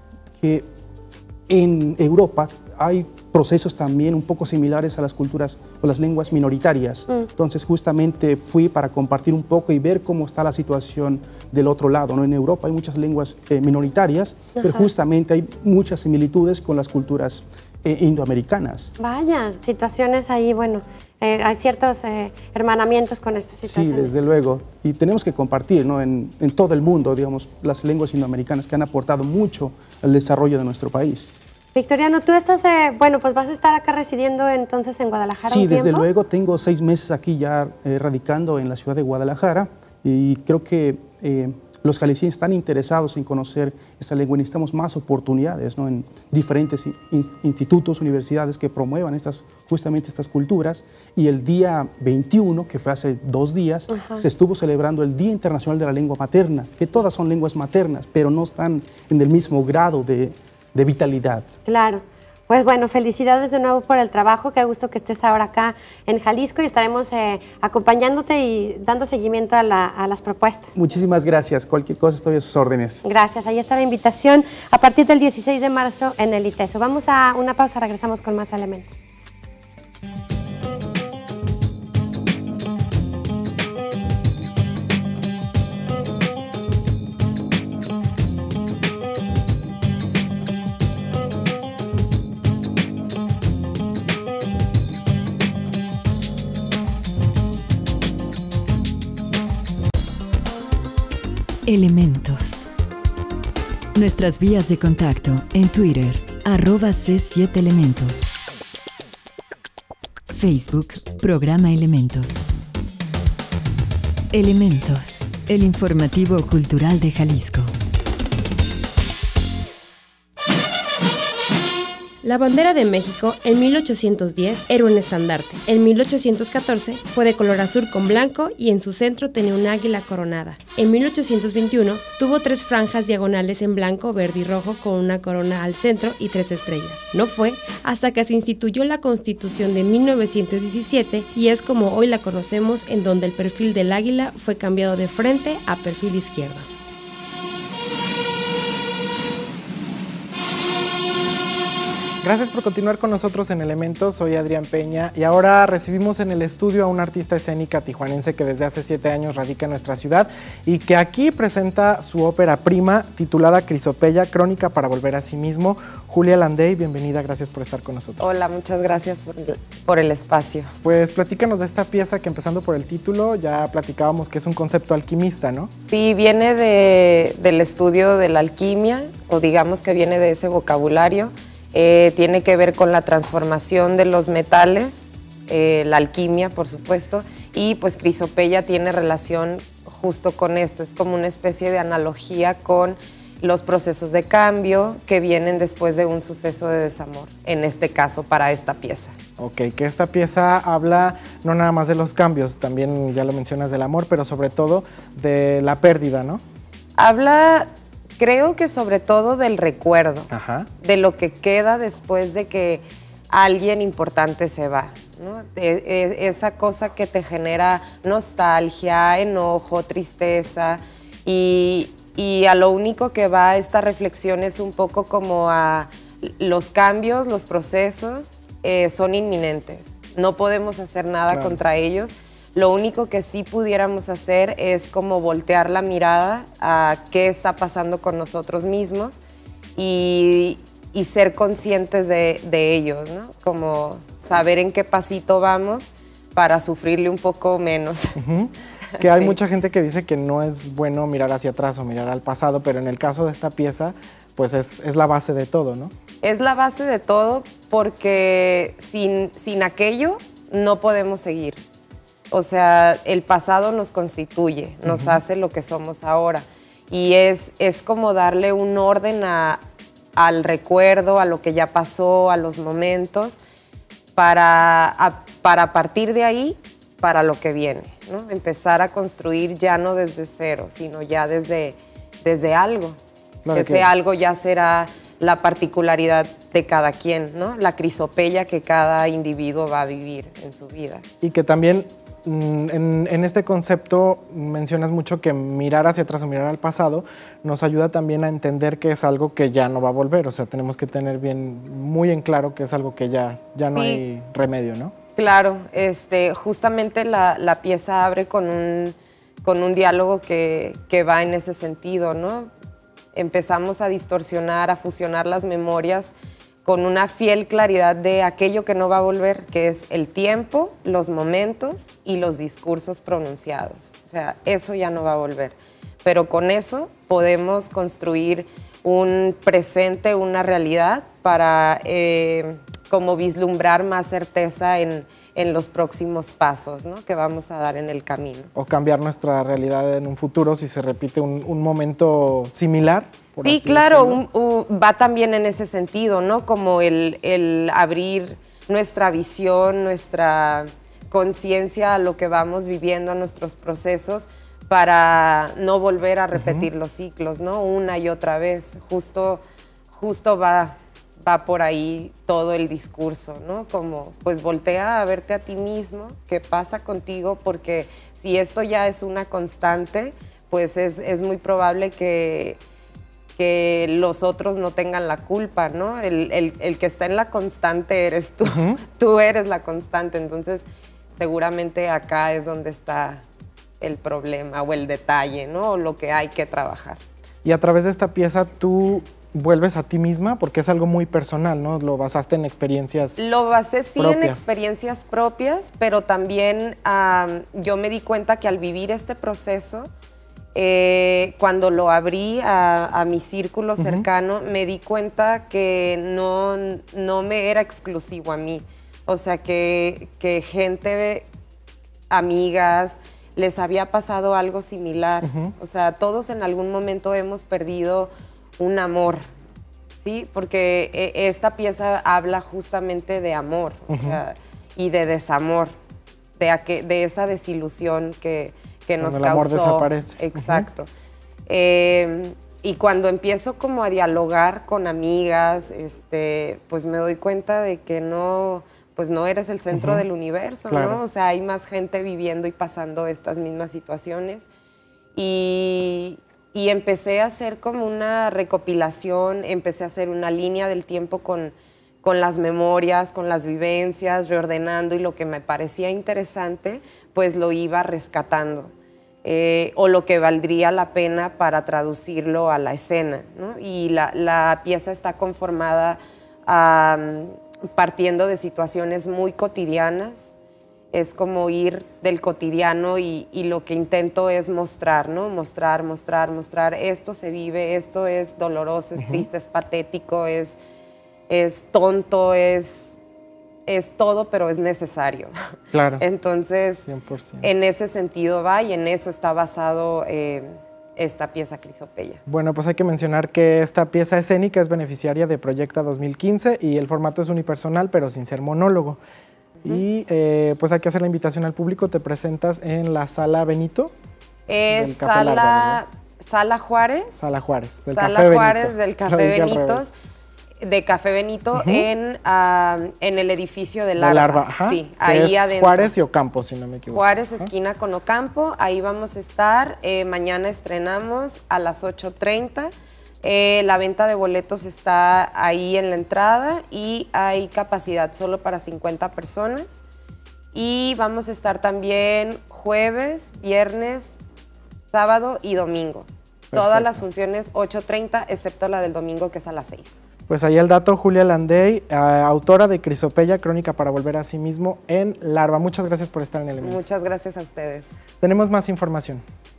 que en Europa hay procesos también un poco similares a las culturas o las lenguas minoritarias. Mm. Entonces justamente fui para compartir un poco y ver cómo está la situación del otro lado, ¿no? En Europa hay muchas lenguas eh, minoritarias, Ajá. pero justamente hay muchas similitudes con las culturas eh, indoamericanas. Vaya, situaciones ahí, bueno, eh, hay ciertos eh, hermanamientos con estas situaciones. Sí, desde luego. Y tenemos que compartir, ¿no? en, en todo el mundo, digamos, las lenguas indoamericanas que han aportado mucho al desarrollo de nuestro país. Victoriano, tú estás, eh, bueno, pues vas a estar acá residiendo entonces en Guadalajara. Sí, un desde tiempo. luego, tengo seis meses aquí ya eh, radicando en la ciudad de Guadalajara y creo que eh, los jaliscienses están interesados en conocer esta lengua y necesitamos más oportunidades, ¿no? En diferentes in institutos, universidades que promuevan estas, justamente estas culturas. Y el día veintiuno, que fue hace dos días, Ajá. se estuvo celebrando el Día Internacional de la Lengua Materna, que todas son lenguas maternas, pero no están en el mismo grado de de vitalidad. Claro. Pues bueno, felicidades de nuevo por el trabajo, qué gusto que estés ahora acá en Jalisco y estaremos eh, acompañándote y dando seguimiento a, la, a las propuestas. Muchísimas gracias, cualquier cosa estoy a sus órdenes. Gracias, ahí está la invitación a partir del dieciséis de marzo en el ITESO. Vamos a una pausa, regresamos con más elementos. Elementos. Nuestras vías de contacto en Twitter, arroba C siete Elementos. Facebook, Programa Elementos. Elementos, el informativo cultural de Jalisco. La bandera de México en mil ochocientos diez era un estandarte. En mil ochocientos catorce fue de color azul con blanco y en su centro tenía un águila coronada. En mil ochocientos veintiuno tuvo tres franjas diagonales en blanco, verde y rojo con una corona al centro y tres estrellas. No fue hasta que se instituyó la Constitución de mil novecientos diecisiete y es como hoy la conocemos, en donde el perfil del águila fue cambiado de frente a perfil izquierdo. Gracias por continuar con nosotros en Elementos, soy Adrián Peña y ahora recibimos en el estudio a una artista escénica tijuanense que desde hace siete años radica en nuestra ciudad y que aquí presenta su ópera prima titulada Crisopeya, Crónica para volver a sí mismo. Julia Landey, bienvenida, gracias por estar con nosotros. Hola, muchas gracias por el, por el espacio. Pues platícanos de esta pieza que, empezando por el título, ya platicábamos que es un concepto alquimista, ¿no? Sí, viene de, del estudio de la alquimia, o digamos que viene de ese vocabulario. Eh, tiene que ver con la transformación de los metales, eh, la alquimia, por supuesto, y pues Crisopeya tiene relación justo con esto, es como una especie de analogía con los procesos de cambio que vienen después de un suceso de desamor, en este caso para esta pieza. Ok, que esta pieza habla no nada más de los cambios, también ya lo mencionas del amor, pero sobre todo de la pérdida, ¿no? Habla... Creo que sobre todo del recuerdo, Ajá. de lo que queda después de que alguien importante se va, ¿no? De, de, esa cosa que te genera nostalgia, enojo, tristeza y, y a lo único que va esta reflexión es un poco como a los cambios, los procesos eh, son inminentes, no podemos hacer nada claro. contra ellos. Lo único que sí pudiéramos hacer es como voltear la mirada a qué está pasando con nosotros mismos y, y ser conscientes de, de ellos, ¿no? Como saber en qué pasito vamos para sufrirle un poco menos. Uh-huh. Que hay sí. mucha gente que dice que no es bueno mirar hacia atrás o mirar al pasado, pero en el caso de esta pieza, pues es, es la base de todo, ¿no? Es la base de todo porque sin, sin aquello no podemos seguir. O sea, el pasado nos constituye, nos uh-huh. hace lo que somos ahora. Y es, es como darle un orden a, al recuerdo, a lo que ya pasó, a los momentos, para, a, para partir de ahí, para lo que viene, ¿no? Empezar a construir ya no desde cero, sino ya desde, desde algo. Claro Ese que... algo ya será la particularidad de cada quien, ¿no? La crisopeya que cada individuo va a vivir en su vida. Y que también... En, en este concepto mencionas mucho que mirar hacia atrás o mirar al pasado nos ayuda también a entender que es algo que ya no va a volver, o sea, tenemos que tener bien, muy en claro que es algo que ya, ya no sí. hay remedio, ¿no? Claro, este, justamente la, la pieza abre con un, con un diálogo que, que va en ese sentido, ¿no? Empezamos a distorsionar, a fusionar las memorias con una fiel claridad de aquello que no va a volver, que es el tiempo, los momentos y los discursos pronunciados. O sea, eso ya no va a volver. Pero con eso podemos construir un presente, una realidad para eh, como vislumbrar más certeza en, en los próximos pasos, ¿no? que vamos a dar en el camino. O cambiar nuestra realidad en un futuro si se repite un, un momento similar. Sí, claro, un, un, va también en ese sentido, ¿no? Como el, el abrir nuestra visión, nuestra conciencia a lo que vamos viviendo, a nuestros procesos, para no volver a repetir uh-huh. los ciclos, ¿no? Una y otra vez. Justo, justo va, va por ahí todo el discurso, ¿no? Como, pues voltea a verte a ti mismo, qué pasa contigo, porque si esto ya es una constante, pues es, es muy probable que... que los otros no tengan la culpa, ¿no? El, el, el que está en la constante eres tú, uh-huh. tú eres la constante, entonces seguramente acá es donde está el problema o el detalle, ¿no? O lo que hay que trabajar. Y a través de esta pieza tú vuelves a ti misma, porque es algo muy personal, ¿no? Lo basaste en experiencias Lo basé sí propias. en experiencias propias, pero también um, yo me di cuenta que al vivir este proceso Eh, cuando lo abrí a, a mi círculo cercano, uh-huh. me di cuenta que no, no me era exclusivo a mí. O sea, que, que gente, amigas, les había pasado algo similar. Uh-huh. O sea, todos en algún momento hemos perdido un amor, ¿sí? Porque esta pieza habla justamente de amor, uh-huh. o sea, y de desamor, de, aqu- de esa desilusión que... que nos cuando el amor causó. Desaparece. Exacto. Uh-huh. eh, y cuando empiezo como a dialogar con amigas, este, pues me doy cuenta de que no, pues no eres el centro uh-huh. del universo, claro. ¿no? O sea, hay más gente viviendo y pasando estas mismas situaciones. Y, y empecé a hacer como una recopilación, empecé a hacer una línea del tiempo con, con las memorias, con las vivencias, reordenando, y lo que me parecía interesante, pues lo iba rescatando, eh, o lo que valdría la pena para traducirlo a la escena, ¿no? Y la, la pieza está conformada um, partiendo de situaciones muy cotidianas. Es como ir del cotidiano y, y lo que intento es mostrar, ¿no? Mostrar, mostrar, mostrar. Esto se vive, esto es doloroso, es uh-huh. triste, es patético, es, es tonto, es... es todo, pero es necesario. Claro. Entonces, cien por ciento. En ese sentido va, y en eso está basado eh, esta pieza Crisopeya. Bueno, pues hay que mencionar que esta pieza escénica es beneficiaria de Proyecta dos mil quince y el formato es unipersonal, pero sin ser monólogo. Uh-huh. Y eh, pues hay que hacer la invitación al público. Te presentas en la Sala Benito. Es Sala, Larga, Sala Juárez. Sala Juárez. Del Sala Café Juárez Benito. Del Café Benito. De Café Benito, uh-huh. en, uh, en el edificio de Larva. De Larva, ajá. Sí, ahí es adentro. Juárez y Ocampo, si no me equivoco. Juárez, ajá. esquina con Ocampo, ahí vamos a estar. Eh, mañana estrenamos a las ocho treinta. Eh, la venta de boletos está ahí en la entrada y hay capacidad solo para cincuenta personas. Y vamos a estar también jueves, viernes, sábado y domingo. Perfecto. Todas las funciones ocho treinta, excepto la del domingo, que es a las seis. Pues ahí el dato, Julia Landey, uh, autora de Crisopeya, Crónica para volver a sí mismo en Larva. Muchas gracias por estar en Elementos. Muchas gracias a ustedes. Tenemos más información.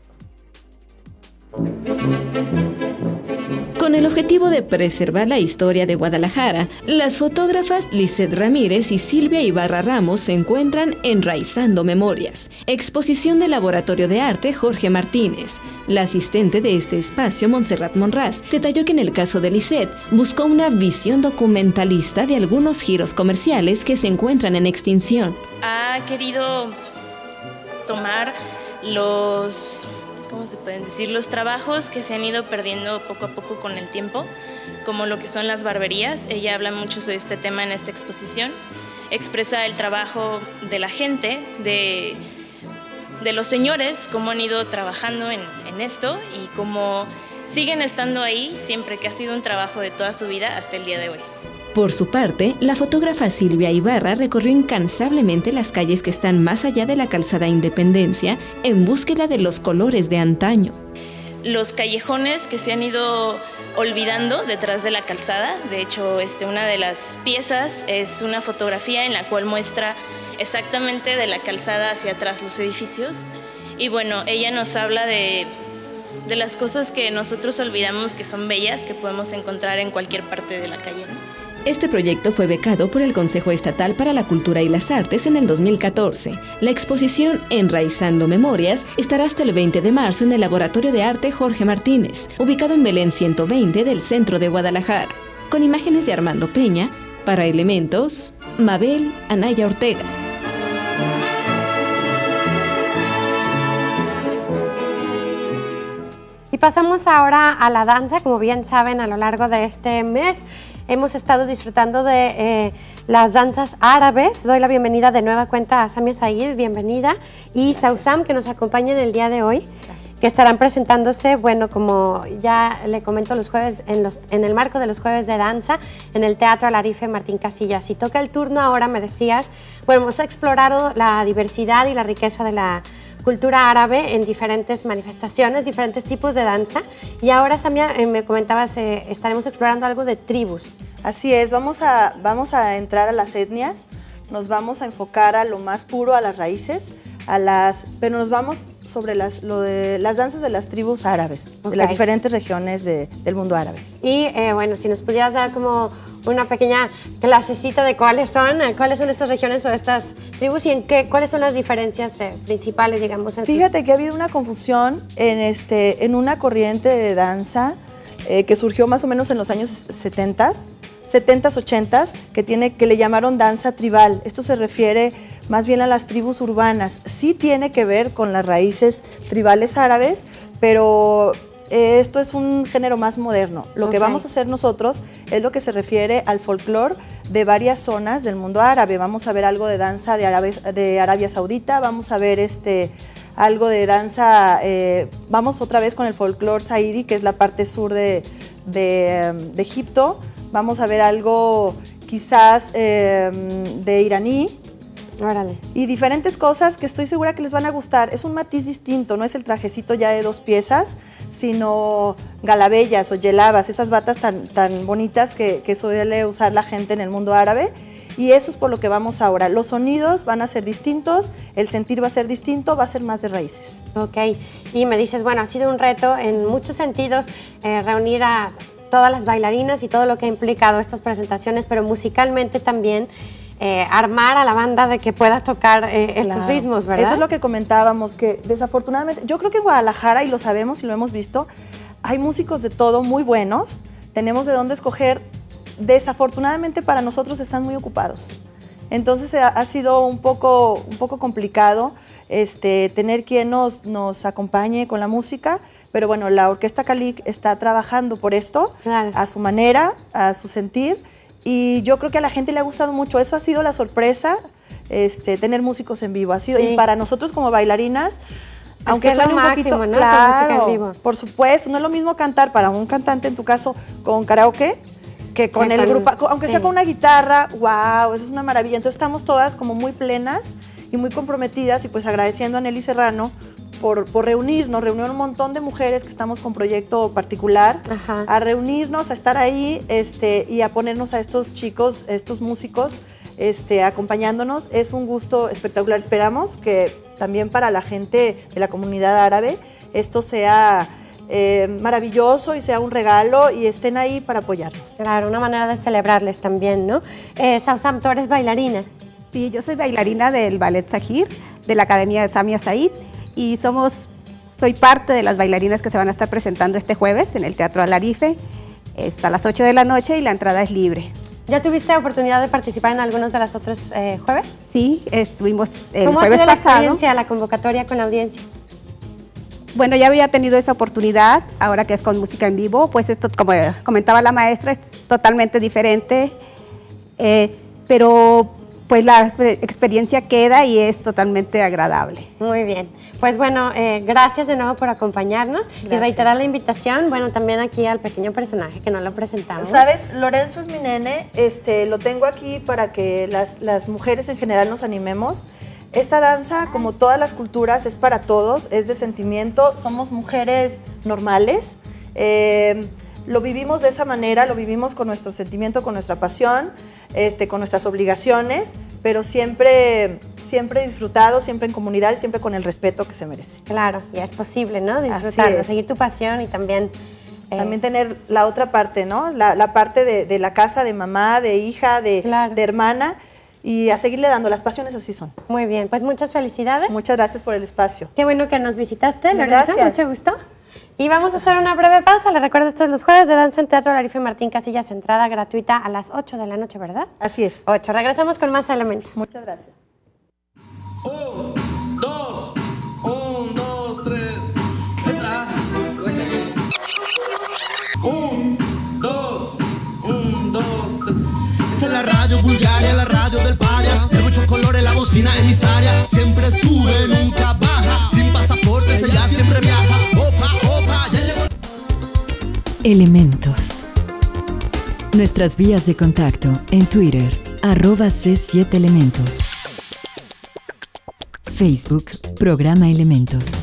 Con el objetivo de preservar la historia de Guadalajara, las fotógrafas Lisette Ramírez y Silvia Ibarra Ramos se encuentran enraizando memorias. Exposición del Laboratorio de Arte Jorge Martínez. La asistente de este espacio, Montserrat Monraz, detalló que en el caso de Lisette, buscó una visión documentalista de algunos giros comerciales que se encuentran en extinción. Ha querido tomar los... ¿cómo se pueden decir? Los trabajos que se han ido perdiendo poco a poco con el tiempo, como lo que son las barberías. Ella habla mucho de este tema en esta exposición. Expresa el trabajo de la gente, de, de los señores, cómo han ido trabajando en, en esto y cómo siguen estando ahí siempre, que ha sido un trabajo de toda su vida hasta el día de hoy. Por su parte, la fotógrafa Silvia Ibarra recorrió incansablemente las calles que están más allá de la calzada Independencia en búsqueda de los colores de antaño. Los callejones que se han ido olvidando detrás de la calzada. De hecho, este, una de las piezas es una fotografía en la cual muestra exactamente de la calzada hacia atrás los edificios. Y bueno, ella nos habla de, de las cosas que nosotros olvidamos, que son bellas, que podemos encontrar en cualquier parte de la calle, ¿no? Este proyecto fue becado por el Consejo Estatal para la Cultura y las Artes en el dos mil catorce. La exposición Enraizando Memorias estará hasta el veinte de marzo en el Laboratorio de Arte Jorge Martínez, ubicado en Belén ciento veinte del centro de Guadalajara. Con imágenes de Armando Peña, para Elementos, Mabel Anaya Ortega. Y pasamos ahora a la danza. Como bien saben, a lo largo de este mes hemos estado disfrutando de eh, las danzas árabes. Doy la bienvenida de nueva cuenta a Samia Said, bienvenida, y Sausam, que nos acompañan el día de hoy, que estarán presentándose, bueno, como ya le comento, los jueves, en, los, en el marco de los jueves de danza, en el Teatro Alarife Martín Casillas. Y toca el turno ahora, me decías, bueno, hemos explorado la diversidad y la riqueza de la cultura árabe en diferentes manifestaciones, diferentes tipos de danza. Y ahora, Samia, eh, me comentabas, eh, estaremos explorando algo de tribus. Así es, vamos a, vamos a entrar a las etnias, nos vamos a enfocar a lo más puro, a las raíces, a las, pero nos vamos sobre las, lo de, las danzas de las tribus árabes, Okay. de las diferentes regiones de, del mundo árabe. Y eh, bueno, si nos pudieras dar como una pequeña clasecita de cuáles son, eh, cuáles son estas regiones o estas tribus y en qué, cuáles son las diferencias eh, principales, digamos. En Fíjate sus... que ha habido una confusión en, este, en una corriente de danza eh, que surgió más o menos en los años setentas, setentas, ochentas, que, tiene, que le llamaron danza tribal. Esto se refiere más bien a las tribus urbanas. Sí tiene que ver con las raíces tribales árabes, pero eh, esto es un género más moderno. Lo okay. que vamos a hacer nosotros es lo que se refiere al folclore de varias zonas del mundo árabe. Vamos a ver algo de danza de, Arabe, de Arabia Saudita, vamos a ver este, algo de danza, eh, vamos otra vez con el folclore saidí, que es la parte sur de, de, de Egipto. Vamos a ver algo quizás eh, de iraní. Órale. Y diferentes cosas que estoy segura que les van a gustar. Es un matiz distinto, no es el trajecito ya de dos piezas, sino galabellas o yelabas, esas batas tan, tan bonitas que, que suele usar la gente en el mundo árabe. Y eso es por lo que vamos ahora. Los sonidos van a ser distintos, el sentir va a ser distinto, va a ser más de raíces. Ok, y me dices, bueno, ha sido un reto en muchos sentidos eh, reunir a todas las bailarinas y todo lo que ha implicado estas presentaciones, pero musicalmente también eh, armar a la banda de que pueda tocar eh, estos Claro. ritmos, ¿verdad? Eso es lo que comentábamos, que desafortunadamente, yo creo que en Guadalajara, y lo sabemos y lo hemos visto, hay músicos de todo muy buenos, tenemos de dónde escoger, desafortunadamente para nosotros están muy ocupados. Entonces ha, ha sido un poco, un poco complicado este, tener quien nos, nos acompañe con la música, pero bueno, la Orquesta Calic está trabajando por esto, claro. a su manera, a su sentir, y yo creo que a la gente le ha gustado mucho. Eso ha sido la sorpresa, este, tener músicos en vivo. Ha sido, sí. Y para nosotros como bailarinas, aunque es suene un máximo, poquito, ¿no? claro, En vivo. por supuesto, no es lo mismo cantar para un cantante, en tu caso, con karaoke, que con Sí, el con- grupo, aunque sea sí. con una guitarra, wow, eso es una maravilla. Entonces estamos todas como muy plenas y muy comprometidas, y pues agradeciendo a Nelly Serrano por, por reunirnos, reunir un montón de mujeres que estamos con proyecto particular, Ajá. a reunirnos, a estar ahí este, y a ponernos a estos chicos, estos músicos, este, acompañándonos. Es un gusto espectacular. Esperamos que también para la gente de la comunidad árabe esto sea eh, maravilloso y sea un regalo y estén ahí para apoyarnos. Claro, una manera de celebrarles también, ¿no? Eh, Sausam, tú eres bailarina. Sí, yo soy bailarina del Ballet Sahir, de la Academia de Samia Said, y somos, soy parte de las bailarinas que se van a estar presentando este jueves en el Teatro Alarife. Es a las ocho de la noche y la entrada es libre. ¿Ya tuviste oportunidad de participar en algunos de los otros eh, jueves? Sí, estuvimos el ¿Cómo jueves ha sido la pasado. experiencia, la convocatoria con la audiencia? Bueno, ya había tenido esa oportunidad, ahora que es con música en vivo, pues esto, como comentaba la maestra, es totalmente diferente, eh, pero pues la experiencia queda y es totalmente agradable. Muy bien. Pues bueno, eh, gracias de nuevo por acompañarnos y Gracias. reiterar la invitación, bueno, también aquí al pequeño personaje que no lo presentamos. ¿Sabes? Lorenzo es mi nene, este, lo tengo aquí para que las, las mujeres en general nos animemos. Esta danza, como todas las culturas, es para todos, es de sentimiento, somos mujeres normales, eh, lo vivimos de esa manera, lo vivimos con nuestro sentimiento, con nuestra pasión, este, con nuestras obligaciones, pero siempre, siempre disfrutado, siempre en comunidad y siempre con el respeto que se merece. Claro, ya es posible, ¿no? Disfrutarlo, es. seguir tu pasión y también... eh, También tener la otra parte, ¿no? La, la parte de, de la casa, de mamá, de hija, de, de hermana, y a seguirle dando, las pasiones así son. Muy bien, pues muchas felicidades. Muchas gracias por el espacio. Qué bueno que nos visitaste, Lorenzo, Gracias. mucho gusto. Y vamos a hacer una breve pausa. Les recuerdo, estos los jueves de Danza en Teatro Alarife Martín Casillas, entrada gratuita a las ocho de la noche, ¿verdad? Así es. ocho. Regresamos con más elementos. Muchas gracias. Un, dos, un, dos, tres. Venga. Un, dos, un, dos, tres. Esta es la radio Bulgaria, la radio del paria. De muchos colores, la bocina emisaria. Siempre sube, nunca baja. Sin pasaportes, ella siempre viaja. Opa, opa, ya llegó. Elementos. Nuestras vías de contacto en Twitter, arroba C siete Elementos. Facebook, Programa Elementos.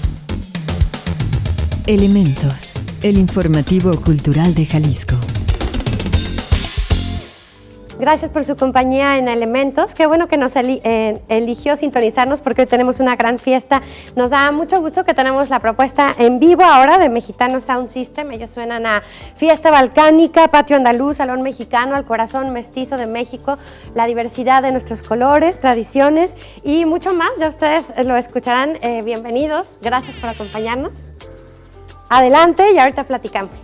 Elementos, el informativo cultural de Jalisco. Gracias por su compañía en Elementos. Qué bueno que nos eli eh, eligió sintonizarnos porque hoy tenemos una gran fiesta. Nos da mucho gusto que tenemos la propuesta en vivo ahora de Mexicano Sound System. Ellos suenan a Fiesta Balcánica, Patio Andaluz, Salón Mexicano, al corazón mestizo de México, la diversidad de nuestros colores, tradiciones y mucho más. Ya ustedes lo escucharán. Eh, bienvenidos. Gracias por acompañarnos. Adelante y ahorita platicamos.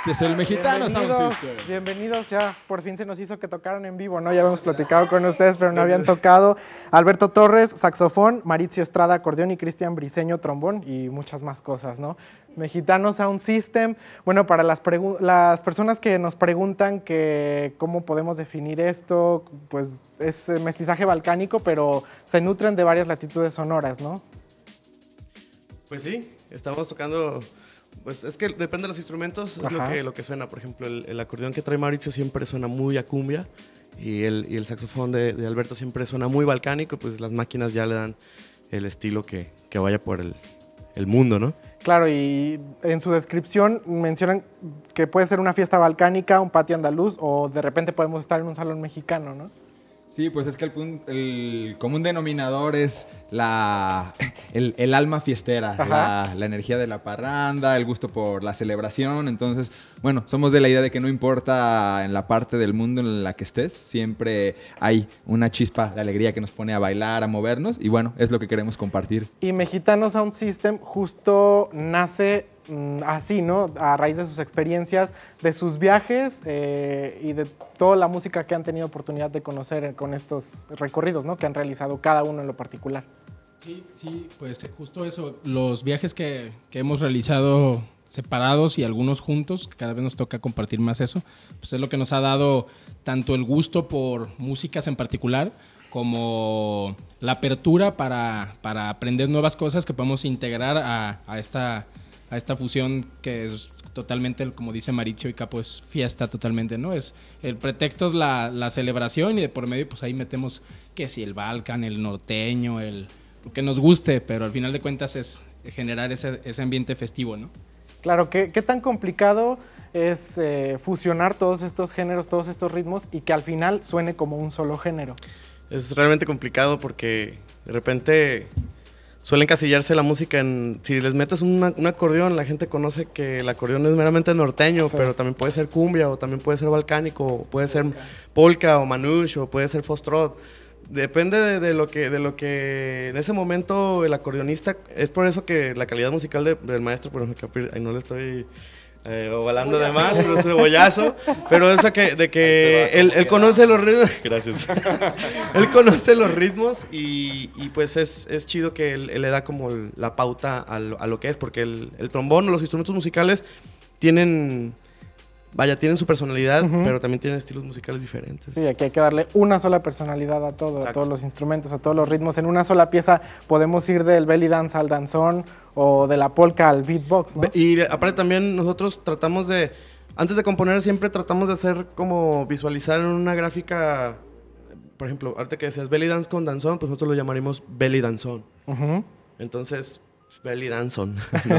Este es el Mexicano Sound Bienvenidos, System. bienvenidos, ya por fin se nos hizo que tocaran en vivo, ¿no? Ya habíamos platicado con ustedes, pero no habían tocado. Alberto Torres, saxofón, Mauricio Estrada, acordeón y Cristian Briceño, trombón y muchas más cosas, ¿no? Mexicano Sound System. Bueno, para las, las personas que nos preguntan que cómo podemos definir esto, pues es mestizaje balcánico, pero se nutren de varias latitudes sonoras, ¿no? Pues sí, estamos tocando, pues es que depende de los instrumentos, es lo que, lo que suena. Por ejemplo, el, el acordeón que trae Mauricio siempre suena muy a cumbia y el, y el saxofón de, de Alberto siempre suena muy balcánico, pues las máquinas ya le dan el estilo que, que vaya por el, el mundo, ¿no? Claro, y en su descripción mencionan que puede ser una fiesta balcánica, un patio andaluz o de repente podemos estar en un salón mexicano, ¿no? Sí, pues es que el, el común denominador es la, el, el alma fiestera, la, la energía de la parranda, el gusto por la celebración. Entonces, bueno, somos de la idea de que no importa en la parte del mundo en la que estés, siempre hay una chispa de alegría que nos pone a bailar, a movernos, y bueno, es lo que queremos compartir. Y Mexicano Sound System justo nace así, ¿no? A raíz de sus experiencias, de sus viajes eh, y de toda la música que han tenido oportunidad de conocer con estos recorridos, ¿no? Que han realizado cada uno en lo particular. Sí, sí, pues justo eso, los viajes que, que hemos realizado separados y algunos juntos, que cada vez nos toca compartir más eso, pues es lo que nos ha dado tanto el gusto por músicas en particular, como la apertura para, para aprender nuevas cosas que podemos integrar a, a esta... a esta fusión que es totalmente, como dice Mauricio y Capo, es fiesta totalmente, ¿no? Es, el pretexto es la, la celebración y de por medio pues ahí metemos que si el balcán, el norteño, el, lo que nos guste, pero al final de cuentas es generar ese, ese ambiente festivo, ¿no? Claro, ¿qué, qué tan complicado es eh, fusionar todos estos géneros, todos estos ritmos y que al final suene como un solo género? Es realmente complicado porque de repente suele encasillarse la música en... Si les metes una, un acordeón, la gente conoce que el acordeón es meramente norteño, sí, pero también puede ser cumbia, o también puede ser balcánico, o puede ser polka, o manouche, o puede ser foxtrot. Depende de, de, lo que, de lo que en ese momento el acordeonista... Es por eso que la calidad musical de, del maestro, por ejemplo, que ahí no le estoy... Eh, ovalando de más, pero es cebollazo, pero eso que, de que él, él conoce los ritmos, gracias, él conoce los ritmos y, y pues es, es chido que él, él le da como la pauta a lo, a lo que es, porque el, el trombón o los instrumentos musicales tienen, vaya, tienen su personalidad, uh-huh, pero también tienen estilos musicales diferentes. Sí, aquí hay que darle una sola personalidad a todo, exacto, a todos los instrumentos, a todos los ritmos. En una sola pieza podemos ir del belly dance al danzón o de la polka al beatbox, ¿no? Y aparte también nosotros tratamos de, antes de componer siempre tratamos de hacer como visualizar en una gráfica, por ejemplo, ahorita que decías belly dance con danzón, pues nosotros lo llamaríamos belly danzón. Uh-huh. Entonces, belly danzón, ¿no?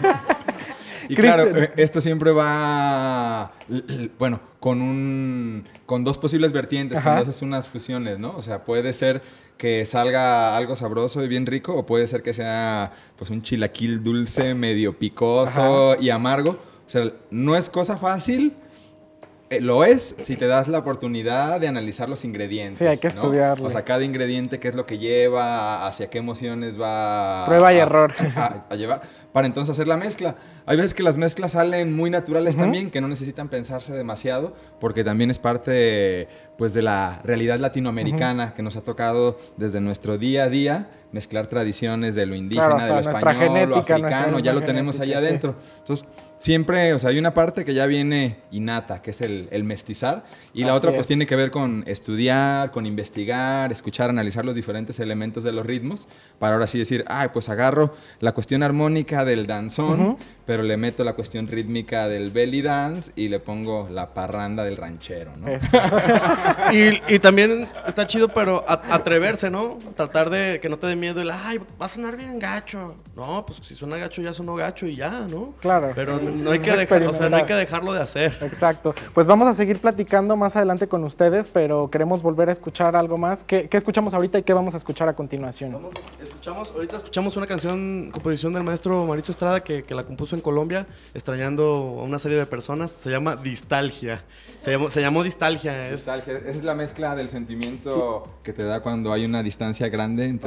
Y claro, esto siempre va, bueno, con un, con dos posibles vertientes, ajá, cuando haces unas fusiones, ¿no? O sea, puede ser que salga algo sabroso y bien rico, o puede ser que sea pues un chilaquil dulce, medio picoso, ajá, y amargo. O sea, no es cosa fácil. Eh, lo es si te das la oportunidad de analizar los ingredientes. Sí, hay que, ¿no?, estudiarlo. O sea, cada ingrediente, qué es lo que lleva, hacia qué emociones va... Prueba y a, error. A, a llevar, para entonces hacer la mezcla. Hay veces que las mezclas salen muy naturales, uh-huh, también, que no necesitan pensarse demasiado, porque también es parte, pues, de la realidad latinoamericana, uh-huh, que nos ha tocado desde nuestro día a día mezclar tradiciones de lo indígena, claro, de lo español, genética, lo africano, ya lo tenemos allá sí, adentro. Entonces, siempre, o sea, hay una parte que ya viene innata, que es el, el mestizar, y la Así otra, pues, es. tiene que ver con estudiar, con investigar, escuchar, analizar los diferentes elementos de los ritmos, para ahora sí decir, ay, pues agarro la cuestión armónica del danzón, uh-huh, pero le meto la cuestión rítmica del belly dance y le pongo la parranda del ranchero, ¿no? y, y también está chido, pero a, atreverse, ¿no? Tratar de que no te dé miedo el, ay, va a sonar bien gacho. No, pues si suena gacho, ya sonó gacho y ya, ¿no? Claro. Pero no hay que dejar, o sea, no hay que dejarlo de hacer. Exacto. Pues vamos a seguir platicando más adelante con ustedes, pero queremos volver a escuchar algo más. ¿Qué, qué escuchamos ahorita y qué vamos a escuchar a continuación? Vamos, escuchamos, ahorita escuchamos una canción, composición del maestro Mauricio Estrada, que, que la compuso en Colombia, extrañando a una serie de personas. Se llama Distalgia. Se llamó, se llamó Distalgia. Es... Distalgia. Es la mezcla del sentimiento que te da cuando hay una distancia grande entre okay. lo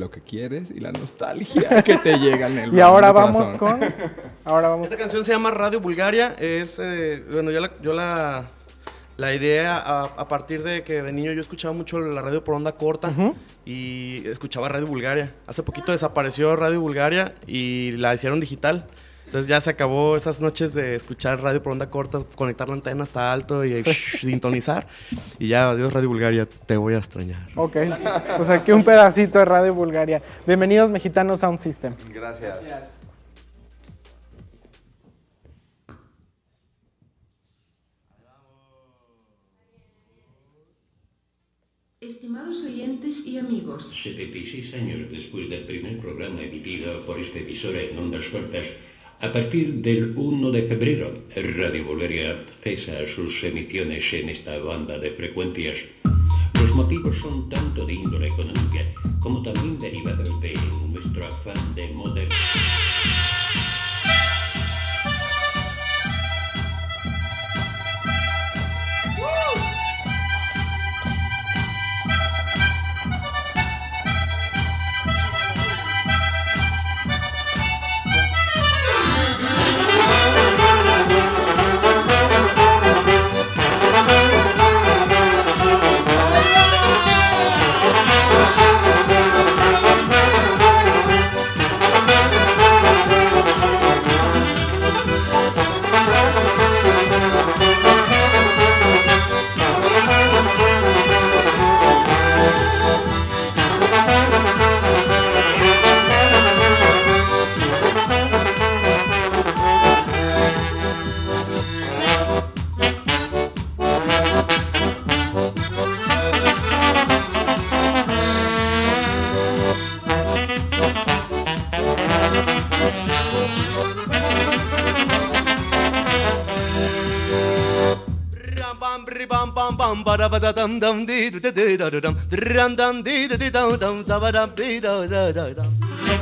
lo que quieres y la nostalgia que te llega en el Y ahora corazón. vamos con... Ahora vamos. Esta canción se llama Radio Bulgaria. Es, eh, bueno, yo la, yo la, la idea a, a partir de que de niño yo escuchaba mucho la radio por onda corta uh-huh. y escuchaba Radio Bulgaria. Hace poquito desapareció Radio Bulgaria y la hicieron digital. Entonces ya se acabó esas noches de escuchar radio por onda corta, conectar la antena hasta alto y shh, sintonizar. Y ya, adiós Radio Bulgaria, te voy a extrañar. Ok, pues aquí un pedacito de Radio Bulgaria. Bienvenidos Mexicano Sound System. Gracias. Gracias. Estimados oyentes y amigos, setenta y seis años después del primer programa emitido por esta emisora en ondas cortas, a partir del primero de febrero, Radio Bulgaria cesa sus emisiones en esta banda de frecuencias. Los motivos son tanto de índole económica como también derivados de nuestro afán de modernidad. Dum dum dee dee dee dum dum dum dum dee dee dum dum dum dee dum dum.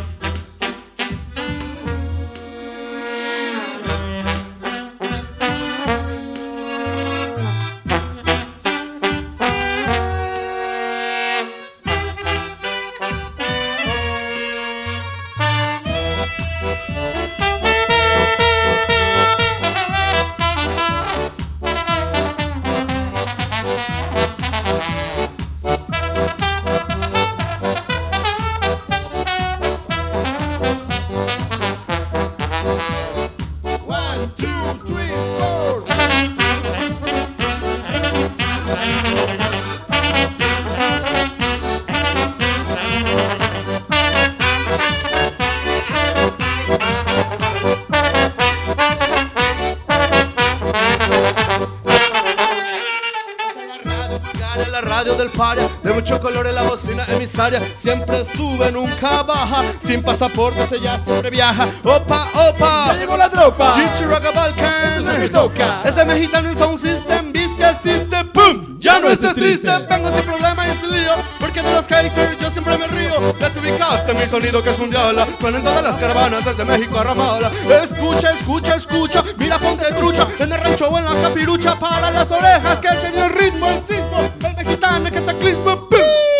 De mucho color en la bocina emisaria, siempre sube, nunca baja. Sin pasaporte, ella siempre viaja. Opa, opa, ya llegó la tropa. Gypsy Rock Balkan, eso se me toca. Ese mexicano en Sound System, viste, asiste, pum. Ya no estés triste, vengo sin problema y sin lío, porque de los haters yo siempre me río. Ya te ubicaste mi sonido que es mundial, suena en todas las caravanas desde México a Ramala. Escucha, escucha, escucha, mira, ponte trucha, en el rancho o en la capirucha, para las orejas que enseña el ritmo, el sismo, el mexicano que te clisma, pum.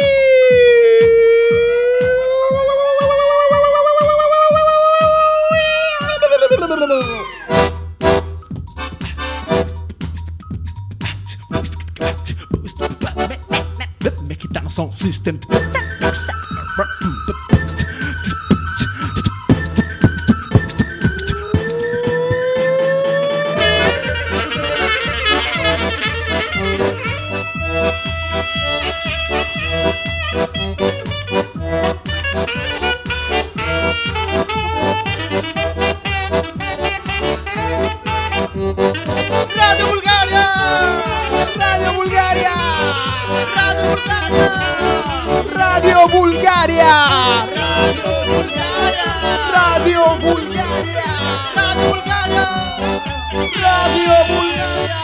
Mexicano Sound System. Radio Bulgaria, Radio Bulgaria, Radio Bulgaria, Radio Bulgaria, Radio Bulgaria, Radio Bulgaria, Radio Bulgaria.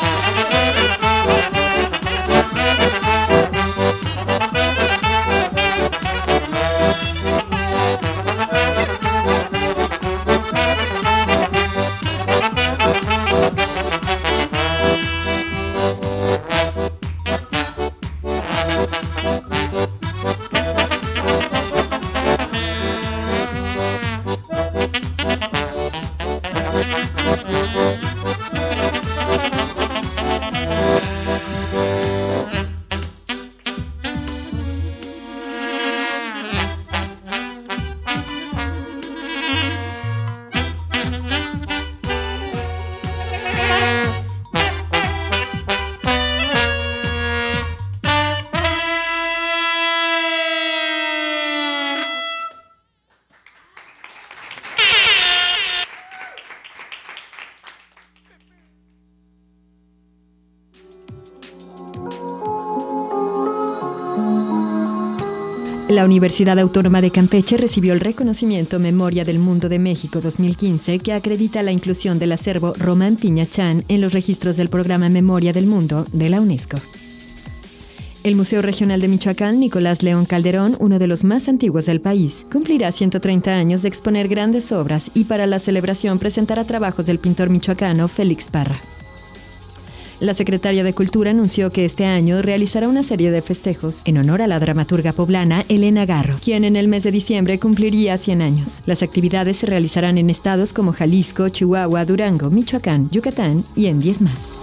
La Universidad Autónoma de Campeche recibió el reconocimiento Memoria del Mundo de México dos mil quince que acredita la inclusión del acervo Román Piñachán en los registros del programa Memoria del Mundo de la UNESCO. El Museo Regional de Michoacán Nicolás León Calderón, uno de los más antiguos del país, cumplirá ciento treinta años de exponer grandes obras y para la celebración presentará trabajos del pintor michoacano Félix Parra. La secretaria de Cultura anunció que este año realizará una serie de festejos en honor a la dramaturga poblana Elena Garro, quien en el mes de diciembre cumpliría cien años. Las actividades se realizarán en estados como Jalisco, Chihuahua, Durango, Michoacán, Yucatán y en diez más.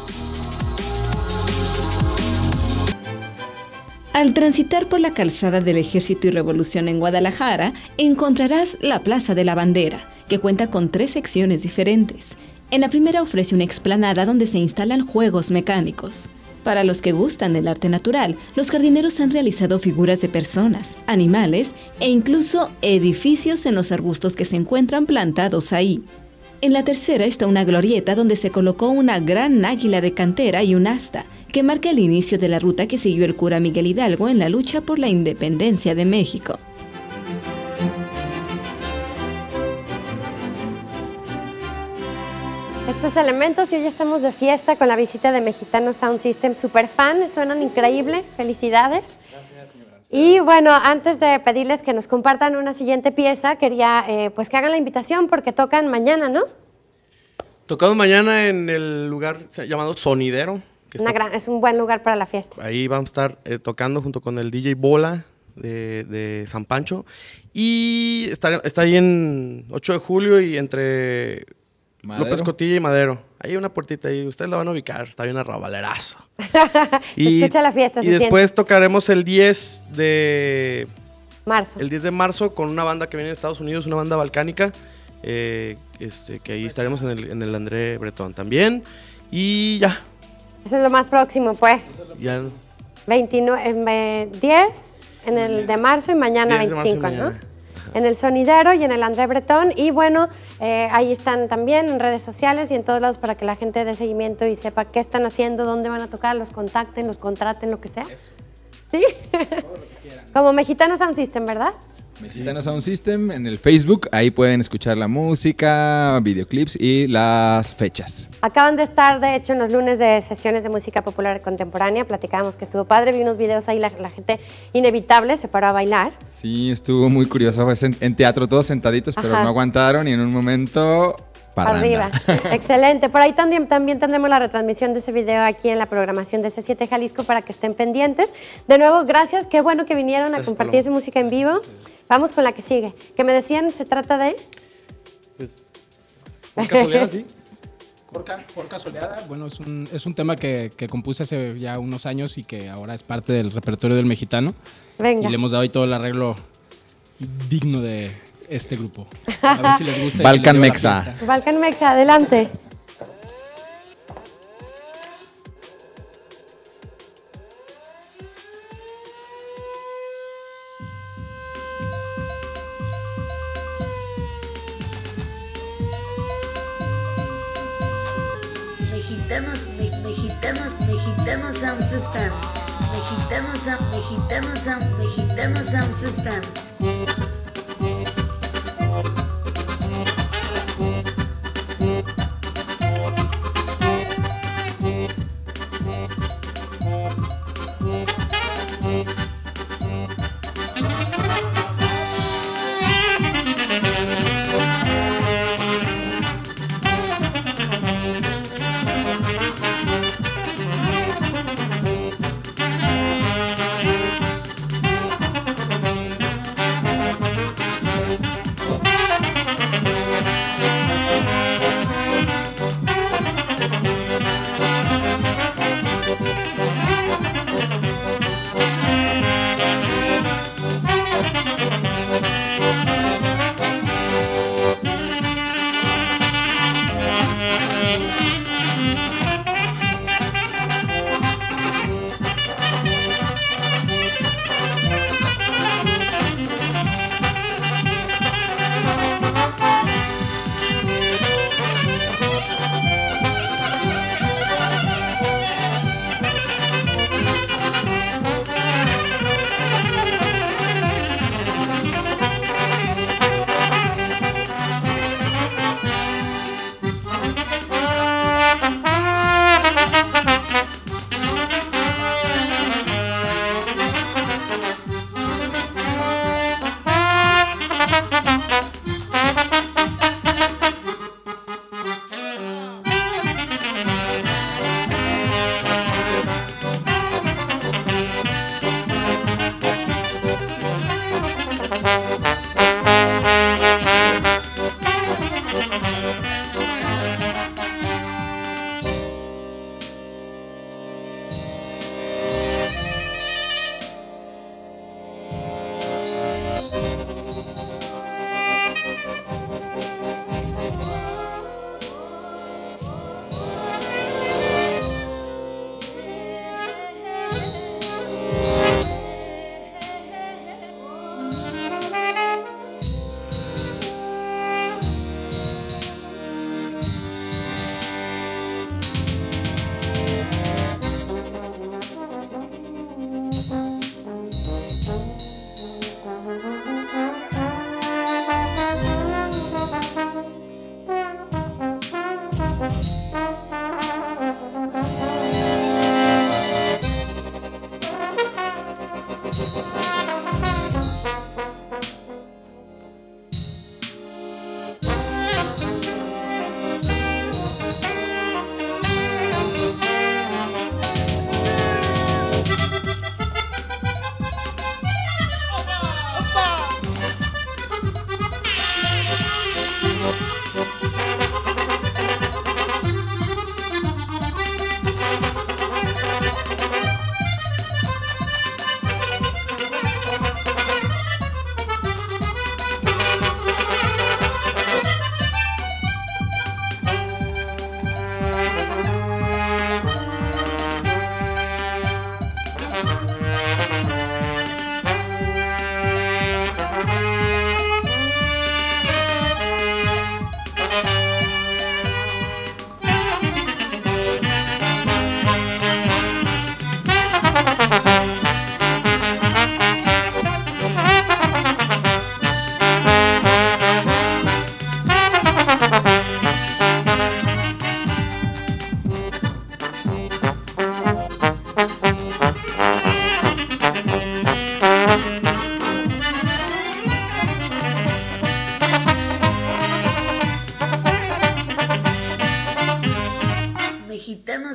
Al transitar por la calzada del Ejército y Revolución en Guadalajara, encontrarás la Plaza de la Bandera, que cuenta con tres secciones diferentes. En la primera ofrece una explanada donde se instalan juegos mecánicos. Para los que gustan del arte natural, los jardineros han realizado figuras de personas, animales e incluso edificios en los arbustos que se encuentran plantados ahí. En la tercera está una glorieta donde se colocó una gran águila de cantera y un asta, que marca el inicio de la ruta que siguió el cura Miguel Hidalgo en la lucha por la independencia de México. Estos elementos y hoy estamos de fiesta con la visita de Mexicano Sound System, super fan, suenan increíble, felicidades. Y bueno, antes de pedirles que nos compartan una siguiente pieza, quería eh, pues que hagan la invitación porque tocan mañana, ¿no? Tocamos mañana en el lugar llamado Sonidero. Que Una está, gran, es un buen lugar para la fiesta. ahí vamos a estar eh, tocando junto con el D J Bola de, de San Pancho. Y está, está ahí en ocho de julio y entre Madero. López Cotilla y Madero. Hay una puertita ahí, ustedes la van a ubicar, está bien arrabalerazo. y, Escucha la fiesta, y se después siente. tocaremos el diez de marzo. El diez de marzo con una banda que viene de Estados Unidos, una banda balcánica, eh, este, que ahí estaremos en el, en el André Bretón también. Y ya. Eso es lo más próximo, pues. ya veintinueve, diez en el de marzo y mañana diez de marzo y veinticinco, mañana. ¿no? En el Sonidero y en el André Bretón. Y bueno, eh, ahí están también en redes sociales y en todos lados para que la gente dé seguimiento y sepa qué están haciendo, dónde van a tocar, los contacten, los contraten, lo que sea. ¿Sí? Como Mexicano Sound System, ¿verdad? Mexicano Sound System en el Facebook, ahí pueden escuchar la música, videoclips y las fechas. Acaban de estar, de hecho, en los lunes de sesiones de música popular contemporánea. Platicábamos que estuvo padre, vi unos videos ahí, la, la gente inevitable se paró a bailar. Sí, estuvo muy curioso, fue en, en teatro todos sentaditos, pero Ajá. no aguantaron y en un momento Para arriba. Excelente. Por ahí también, también tendremos la retransmisión de ese video aquí en la programación de C siete Jalisco para que estén pendientes. De nuevo, gracias. Qué bueno que vinieron a Gracias, compartir esa música en vivo. Vamos con la que sigue. Que me decían, se trata de... Pues, por casualidad, sí. Por, ca- por casualidad, bueno, es un, es un tema que, que compuse hace ya unos años y que ahora es parte del repertorio del Mexicano. Venga. Y le hemos dado ahí todo el arreglo digno de este grupo. A ver si les gusta. y Balkan si les lleva Mexa. la fiesta. Balkan Mexa, adelante. Mexicanos, me, mexicanos, mexicanos Sound System. Mexicanos, Sound- mexicanos, Sound- mexicanos Sound System.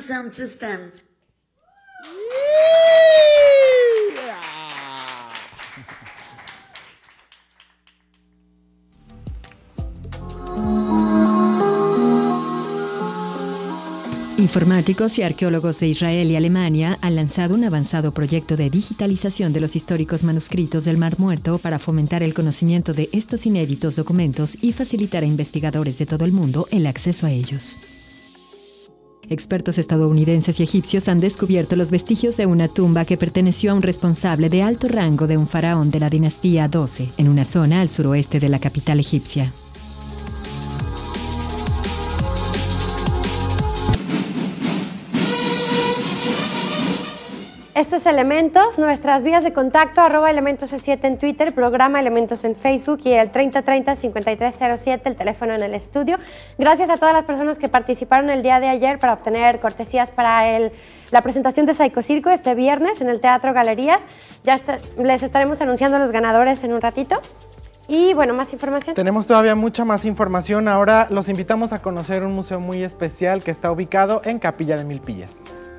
Sound System. Informáticos y arqueólogos de Israel y Alemania han lanzado un avanzado proyecto de digitalización de los históricos manuscritos del Mar Muerto para fomentar el conocimiento de estos inéditos documentos y facilitar a investigadores de todo el mundo el acceso a ellos. Expertos estadounidenses y egipcios han descubierto los vestigios de una tumba que perteneció a un responsable de alto rango de un faraón de la dinastía doce, en una zona al suroeste de la capital egipcia. Estos elementos, nuestras vías de contacto, arroba elementos C siete en Twitter, programa Elementos en Facebook y el treinta treinta cincuenta y tres cero siete, el teléfono en el estudio. Gracias a todas las personas que participaron el día de ayer para obtener cortesías para el, la presentación de Psycho Circo este viernes en el Teatro Galerías. Ya está, les estaremos anunciando a los ganadores en un ratito. Y bueno, más información. Tenemos todavía mucha más información. Ahora los invitamos a conocer un museo muy especial que está ubicado en Capilla de Milpillas.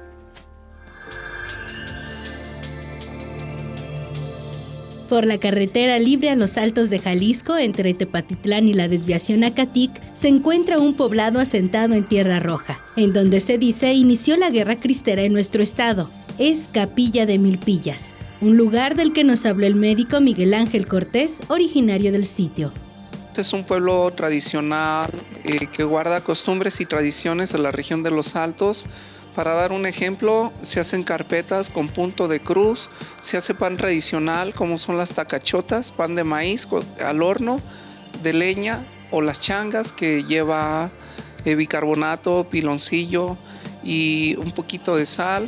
Por la carretera libre a los Altos de Jalisco, entre Tepatitlán y la desviación a Catic, se encuentra un poblado asentado en Tierra Roja, en donde se dice inició la guerra cristera en nuestro estado. Es Capilla de Milpillas, un lugar del que nos habló el médico Miguel Ángel Cortés, originario del sitio. Es un pueblo tradicional eh, que guarda costumbres y tradiciones de la región de los Altos. Para dar un ejemplo, se hacen carpetas con punto de cruz, se hace pan tradicional como son las tacachotas, pan de maíz al horno, de leña, o las changas que lleva eh, bicarbonato, piloncillo y un poquito de sal.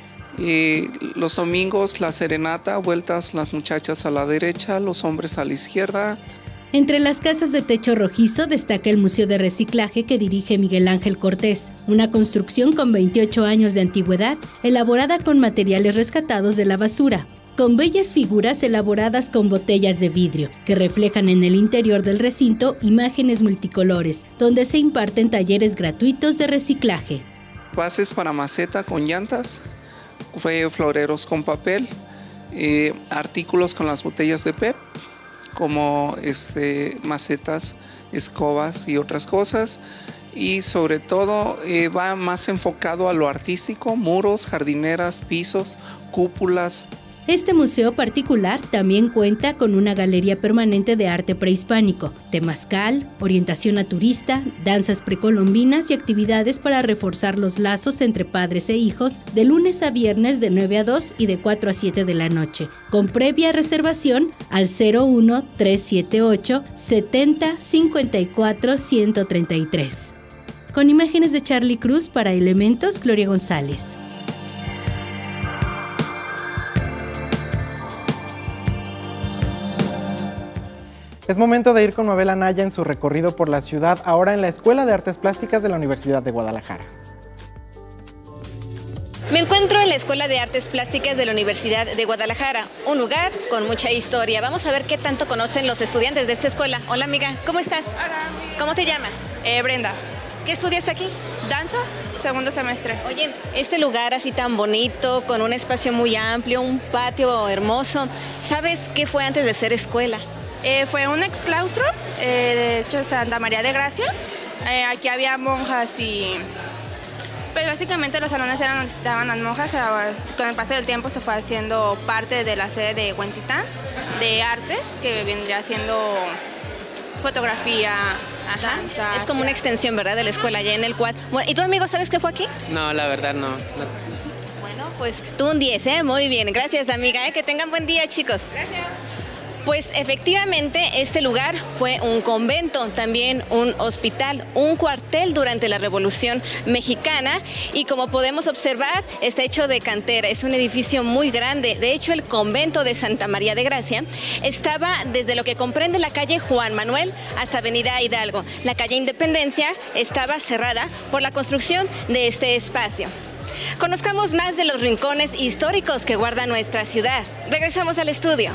Eh, los domingos la serenata, vueltas las muchachas a la derecha, los hombres a la izquierda. Entre las casas de techo rojizo destaca el Museo de Reciclaje que dirige Miguel Ángel Cortés, una construcción con veintiocho años de antigüedad, elaborada con materiales rescatados de la basura, con bellas figuras elaboradas con botellas de vidrio, que reflejan en el interior del recinto imágenes multicolores, donde se imparten talleres gratuitos de reciclaje. Bases para maceta con llantas, floreros con papel, eh, artículos con las botellas de P E P, como este, macetas, escobas y otras cosas, y sobre todo eh, va más enfocado a lo artístico, muros, jardineras, pisos, cúpulas. Este museo particular también cuenta con una galería permanente de arte prehispánico, temazcal, orientación naturista, danzas precolombinas y actividades para reforzar los lazos entre padres e hijos de lunes a viernes de nueve a dos y de cuatro a siete de la noche, con previa reservación al cero uno tres siete ocho setenta cincuenta y cuatro ciento treinta y tres. Con imágenes de Charlie Cruz para Elementos, Gloria González. Es momento de ir con Mabel Anaya en su recorrido por la ciudad, ahora en la Escuela de Artes Plásticas de la Universidad de Guadalajara. Me encuentro en la Escuela de Artes Plásticas de la Universidad de Guadalajara, un lugar con mucha historia. Vamos a ver qué tanto conocen los estudiantes de esta escuela. Hola amiga, ¿cómo estás? Hola amiga. ¿Cómo te llamas? Eh, Brenda. ¿Qué estudias aquí? Danza, segundo semestre. Oye, este lugar así tan bonito, con un espacio muy amplio, un patio hermoso, ¿sabes qué fue antes de ser escuela? Eh, fue un ex claustro, eh, de hecho Santa María de Gracia. Eh, aquí había monjas y pues básicamente los salones eran donde estaban las monjas. Con el paso del tiempo se fue haciendo parte de la sede de Huentitán, de artes, que vendría siendo fotografía, Ajá. danza. Es como una extensión, ¿verdad?, de la escuela, allá en el Quad. Bueno, ¿y tú, amigo, sabes qué fue aquí? No, la verdad no. no. Bueno, pues tú un diez, ¿eh? Muy bien, gracias amiga, ¿eh? Que tengan buen día, chicos. Gracias. Pues efectivamente este lugar fue un convento, también un hospital, un cuartel durante la Revolución Mexicana y como podemos observar está hecho de cantera, es un edificio muy grande. De hecho el convento de Santa María de Gracia estaba desde lo que comprende la calle Juan Manuel hasta Avenida Hidalgo. La calle Independencia estaba cerrada por la construcción de este espacio. Conozcamos más de los rincones históricos que guarda nuestra ciudad. Regresamos al estudio.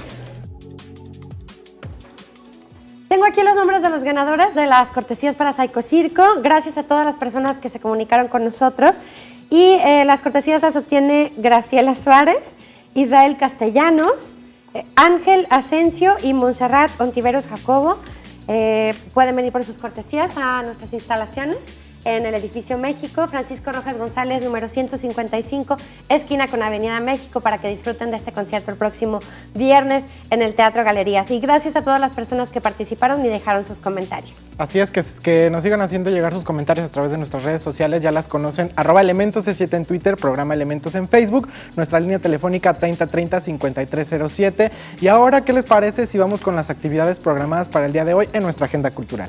Tengo aquí los nombres de los ganadores de las cortesías para Psycho Circo. Gracias a todas las personas que se comunicaron con nosotros. Y eh, las cortesías las obtiene Graciela Suárez, Israel Castellanos, eh, Ángel Asensio y Montserrat Ontiveros Jacobo. Eh, pueden venir por sus cortesías a nuestras instalaciones en el Edificio México, Francisco Rojas González, número ciento cincuenta y cinco, esquina con Avenida México, para que disfruten de este concierto el próximo viernes en el Teatro Galerías. Y gracias a todas las personas que participaron y dejaron sus comentarios. Así es, que, que nos sigan haciendo llegar sus comentarios a través de nuestras redes sociales, ya las conocen, arroba Elementos C siete en Twitter, programa Elementos en Facebook, nuestra línea telefónica treinta treinta cincuenta y tres cero siete. Y ahora, ¿qué les parece si vamos con las actividades programadas para el día de hoy en nuestra agenda cultural?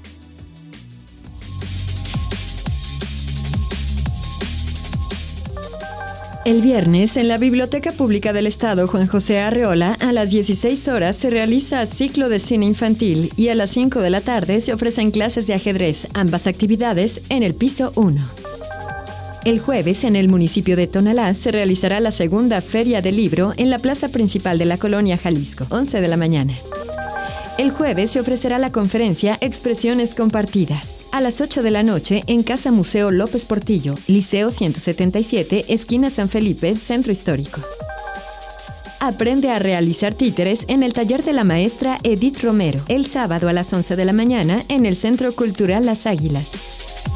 El viernes, en la Biblioteca Pública del Estado Juan José Arreola, a las dieciséis horas se realiza ciclo de cine infantil y a las cinco de la tarde se ofrecen clases de ajedrez, ambas actividades en el piso uno. El jueves, en el municipio de Tonalá, se realizará la segunda Feria del Libro en la plaza principal de la colonia Jalisco, once de la mañana. El jueves se ofrecerá la conferencia Expresiones Compartidas, a las ocho de la noche en Casa Museo López Portillo, Liceo ciento setenta y siete, esquina San Felipe, Centro Histórico. Aprende a realizar títeres en el taller de la maestra Edith Romero, el sábado a las once de la mañana en el Centro Cultural Las Águilas.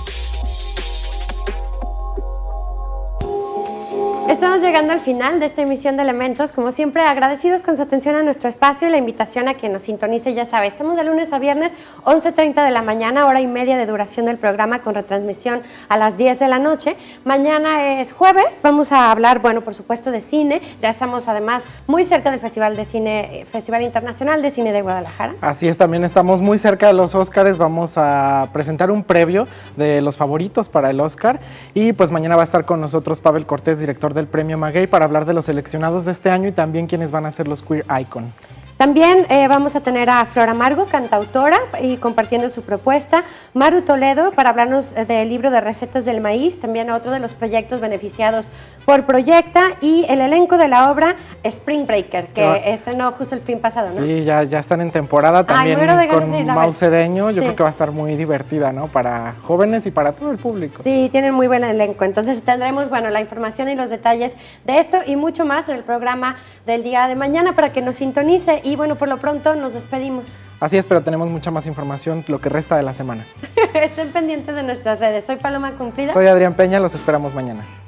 Estamos llegando al final de esta emisión de Elementos. Como siempre, agradecidos con su atención a nuestro espacio y la invitación a que nos sintonice, ya sabe, estamos de lunes a viernes, once treinta de la mañana, hora y media de duración del programa, con retransmisión a las diez de la noche. Mañana es jueves, vamos a hablar, bueno, por supuesto, de cine. Ya estamos además muy cerca del Festival de Cine, Festival Internacional de Cine de Guadalajara. Así es, también estamos muy cerca de los Óscares. Vamos a presentar un previo de los favoritos para el Óscar. Y pues mañana va a estar con nosotros Pavel Cortés, director del Premio Maguey, para hablar de los seleccionados de este año y también quiénes van a ser los Queer Icon. También eh, vamos a tener a Flor Amargo, cantautora, y compartiendo su propuesta. Maru Toledo, para hablarnos del libro de recetas del maíz, también otro de los proyectos beneficiados por Proyecta, y el elenco de la obra Spring Breaker, que no. estrenó justo el fin pasado, ¿no? Sí, ya, ya están en temporada también. Ay, con Mau Cedeño. Yo sí. creo que va a estar muy divertida, ¿no? Para jóvenes y para todo el público. Sí, tienen muy buen elenco. Entonces tendremos, bueno, la información y los detalles de esto y mucho más en el programa del día de mañana para que nos sintonice. Y bueno, por lo pronto nos despedimos. Así es, pero tenemos mucha más información lo que resta de la semana. Estén pendientes de nuestras redes. Soy Paloma Cumplida. Soy Adrián Peña, los esperamos mañana.